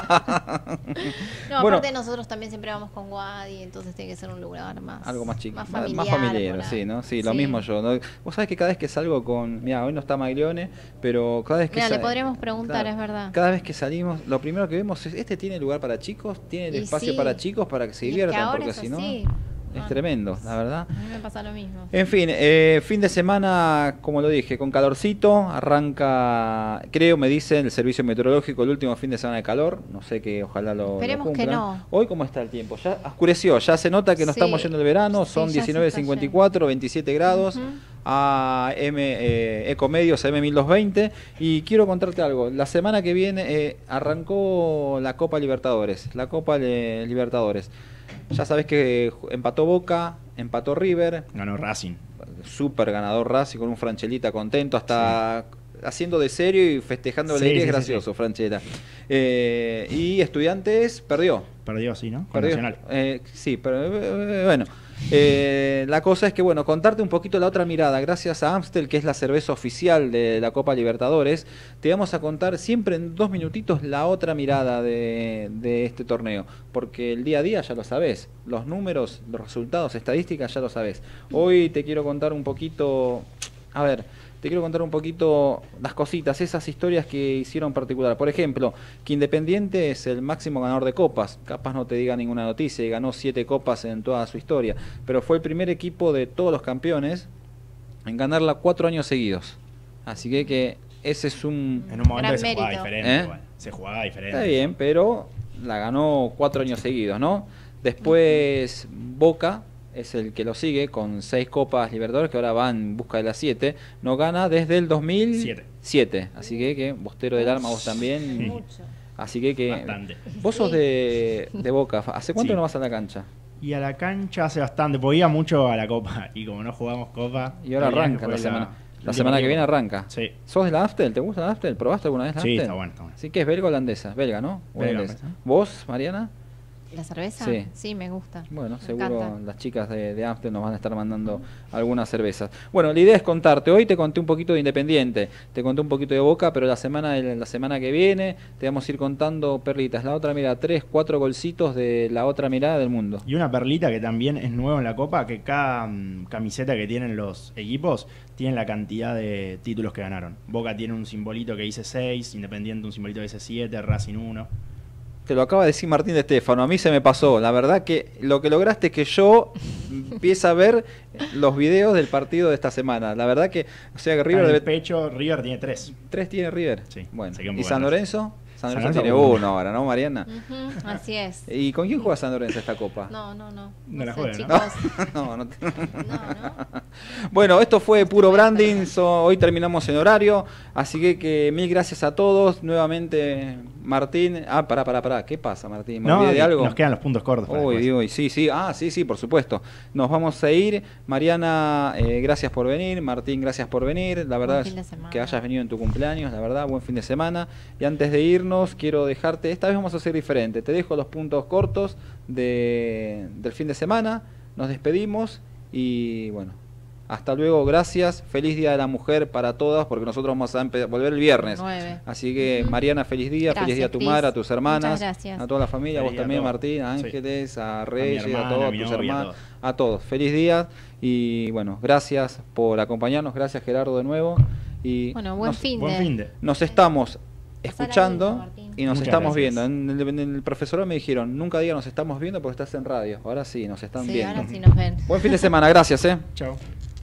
No, Bueno. aparte nosotros también siempre vamos con Wadi, entonces tiene que ser un lugar más Algo más chico, más más, familiar. más familiar, por ahí. sí, ¿no? Sí, lo Sí. mismo yo. ¿no? Vos sabés que cada vez que salgo con... Mira, hoy no está Maglione, pero cada vez que... Mira, le sa- podríamos preguntar, Claro, es verdad. Cada vez que salimos, lo primero que vemos es, ¿este tiene lugar para chicos? ¿Tiene el Y espacio sí. para chicos para que se Y es que diviertan? ahora Porque es si no, así. es No, tremendo, la verdad. A mí me pasa lo mismo. En fin, eh, fin de semana, como lo dije, con calorcito, arranca, creo, me dicen, el servicio meteorológico, el último fin de semana de calor, no sé que ojalá lo, lo Esperemos que cumplan. no. Hoy, ¿cómo está el tiempo? Ya oscureció, ya se nota que nos Sí. estamos yendo al verano, Sí, son ya se diecinueve está cincuenta y cuatro, veintisiete grados, Ujú. a M, eh, Ecomedios, a M mil doscientos veinte, y quiero contarte algo, la semana que viene eh, arrancó la Copa Libertadores, la Copa eh, Libertadores. Ya sabés que empató Boca, empató River, Ganó Racing. súper ganador Racing con un Franchelita contento, hasta haciendo de serio y festejando Sí, alegría, sí, es sí, gracioso, Franchella. Eh, y Estudiantes perdió. Perdió, sí, ¿no? Con Perdió. Nacional. Eh, sí, pero eh, bueno. Eh, la cosa es que, bueno, contarte un poquito la otra mirada. Gracias a Amstel, que es la cerveza oficial de la Copa Libertadores, te vamos a contar siempre en dos minutitos la otra mirada de, de este torneo. Porque el día a día ya lo sabés. Los números, los resultados, estadísticas ya lo sabés. Hoy te quiero contar un poquito... A ver... Te quiero contar un poquito las cositas, esas historias que hicieron particular. Por ejemplo, que Independiente es el máximo ganador de copas. Capaz no te diga ninguna noticia y ganó siete copas en toda su historia. Pero fue el primer equipo de todos los campeones en ganarla cuatro años seguidos. Así que, que ese es un... En un momento Gran que se jugaba mérito. diferente. ¿Eh? Igual. Se jugaba diferente. Está bien, pero la ganó cuatro años seguidos, ¿no? Después Boca es el que lo sigue con seis copas Libertadores, que ahora va en busca de las siete. No gana desde el dos mil siete. Así que, que Bostero del Alma, vos también. Mucho. Así que, que Bastante. vos sos de, de Boca. ¿Hace cuánto Sí. no vas a la cancha? Y a la cancha hace bastante, porque iba mucho a la Copa. Y como no jugamos Copa... Y ahora el viaje arranca fue la semana. La el semana que último viene Copa. arranca. Sí. ¿Sos de la Aftel? ¿Te gusta la Aftel? ¿Probaste alguna vez la Sí, Aftel? está bueno, está bueno. Sí, que es belga o holandesa. Belga, ¿no? Belga, Holandesa. ¿no? ¿Vos, Mariana? ¿La cerveza? Sí. Sí, me gusta. Bueno, me seguro encanta. las chicas de, de Amstel nos van a estar mandando algunas cervezas. Bueno, la idea es contarte. Hoy te conté un poquito de Independiente, te conté un poquito de Boca, pero la semana la semana que viene te vamos a ir contando perlitas. La otra mirada, tres, cuatro golcitos de la otra mirada del mundo. Y una perlita que también es nueva en la Copa, que cada mm, camiseta que tienen los equipos tiene la cantidad de títulos que ganaron. Boca tiene un simbolito que dice seis, Independiente un simbolito que dice siete, Racing uno. Te lo acaba de decir Martín de Stefano, a mí se me pasó. La verdad que lo que lograste es que yo empiece a ver los videos del partido de esta semana. La verdad que, o sea que River En el debe... pecho, River tiene tres. ¿Tres tiene River? Sí. Bueno. se quedó un ¿Y poco San atrás. Lorenzo? San San Lorenzo Lorenzo tiene uno. uno ahora, ¿no, Mariana? Ujú, así es. ¿Y con quién juega San Lorenzo esta copa? No, no, no. No la sé, juega, chicos. No, no, te- No, no. Bueno, esto fue Puro Branding, so- hoy terminamos en horario, así que, que mil gracias a todos, nuevamente Martín, ah, pará, pará, pará, ¿qué pasa Martín? ¿Me No, olvidé de que algo? nos quedan los puntos cortos para Uy, después. uy, sí, sí, ah, sí, sí, por supuesto, nos vamos a ir, Mariana, eh, gracias por venir, Martín, gracias por venir, la verdad fin es de semana. que hayas venido en tu cumpleaños, la verdad, buen fin de semana, y antes de irnos, quiero dejarte, esta vez vamos a hacer diferente, te dejo los puntos cortos de, del fin de semana, nos despedimos y bueno, hasta luego, gracias, feliz Día de la Mujer para todas, porque nosotros vamos a empe- volver el viernes. Nueve. Así que Ujú. Mariana, feliz día, Gracias, feliz día a tu Cris. madre, a tus hermanas, Muchas gracias. a toda la familia, a vos Feliz día a también, todos. Martín, a Sí. Ángeles, a Reyes, a, hermana, todos a mi tus novia, a hermanos, todos. a todos. Feliz día y bueno, gracias por acompañarnos, gracias Gerardo de nuevo y Bueno, buen nos, fin Buen de... fin de. nos estamos Pasala escuchando lindo, Martín. y nos Muchas estamos gracias. viendo. En el, en el profesorado me dijeron, nunca diga nos estamos viendo porque estás en radio. Ahora sí, nos están Sí, viendo. ahora sí nos ven. Buen fin de semana, gracias, eh. Chao.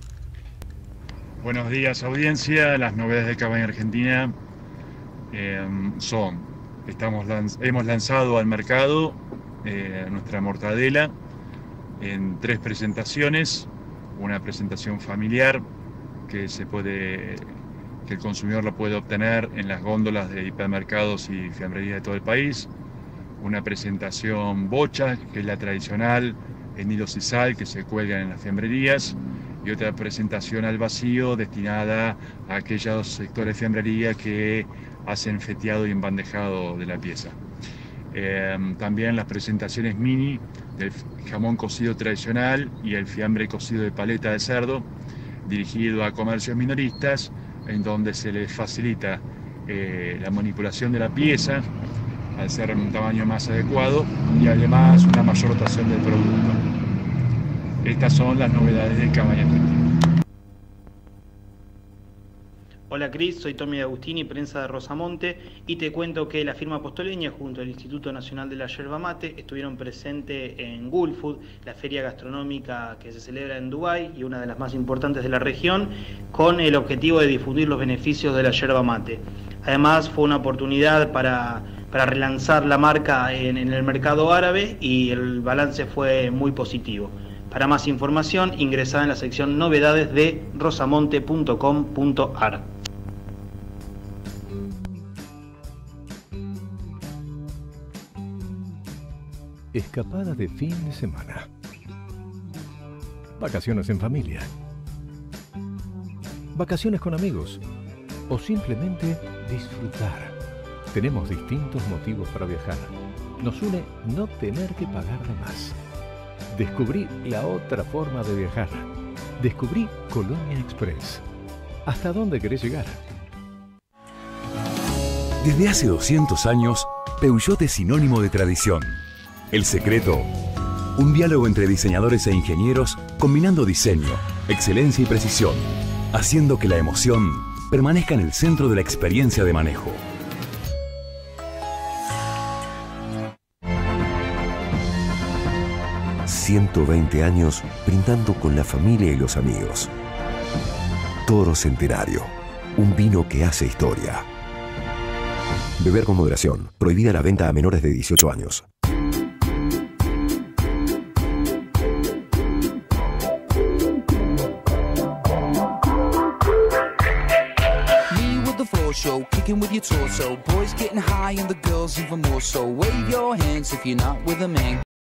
Buenos días, audiencia. Las novedades de Cabaña Argentina eh, son, estamos lanz- hemos lanzado al mercado eh, nuestra mortadela en tres presentaciones. Una presentación familiar que se puede, que el consumidor la puede obtener en las góndolas de hipermercados y fiambrerías de todo el país. Una presentación bocha, que es la tradicional en hilos y sal, que se cuelgan en las fiambrerías. Y otra presentación al vacío destinada a aquellos sectores de fiambrería que hacen feteado y embandejado de la pieza. Eh, también las presentaciones mini del jamón cocido tradicional y el fiambre cocido de paleta de cerdo, dirigido a comercios minoristas, en donde se les facilita eh, la manipulación de la pieza al ser un tamaño más adecuado y además una mayor rotación del producto. Estas son las novedades de Cabaña Argentina. Hola Cris, soy Tommy Agustini, prensa de Rosamonte, y te cuento que la firma Postoleña junto al Instituto Nacional de la Yerba Mate estuvieron presentes en Gulfood, la feria gastronómica que se celebra en Dubái y una de las más importantes de la región, con el objetivo de difundir los beneficios de la yerba mate. Además fue una oportunidad para, para relanzar la marca en, en el mercado árabe y el balance fue muy positivo. Para más información, ingresá en la sección novedades de rosamonte punto com punto ar. Escapada de fin de semana. Vacaciones en familia. Vacaciones con amigos. O simplemente disfrutar. Tenemos distintos motivos para viajar. Nos une no tener que pagar de más. Descubrí la otra forma de viajar. Descubrí Colonia Express. ¿Hasta dónde querés llegar? Desde hace doscientos años, Peugeot es sinónimo de tradición. El secreto, un diálogo entre diseñadores e ingenieros combinando diseño, excelencia y precisión, haciendo que la emoción permanezca en el centro de la experiencia de manejo. ciento veinte años brindando con la familia y los amigos. Toro Centenario, un vino que hace historia. Beber con moderación. Prohibida la venta a menores de dieciocho años. Me with the floor show, kicking with your torso. Boys getting high and the girls even more so. Wave your hands if you're not with a man.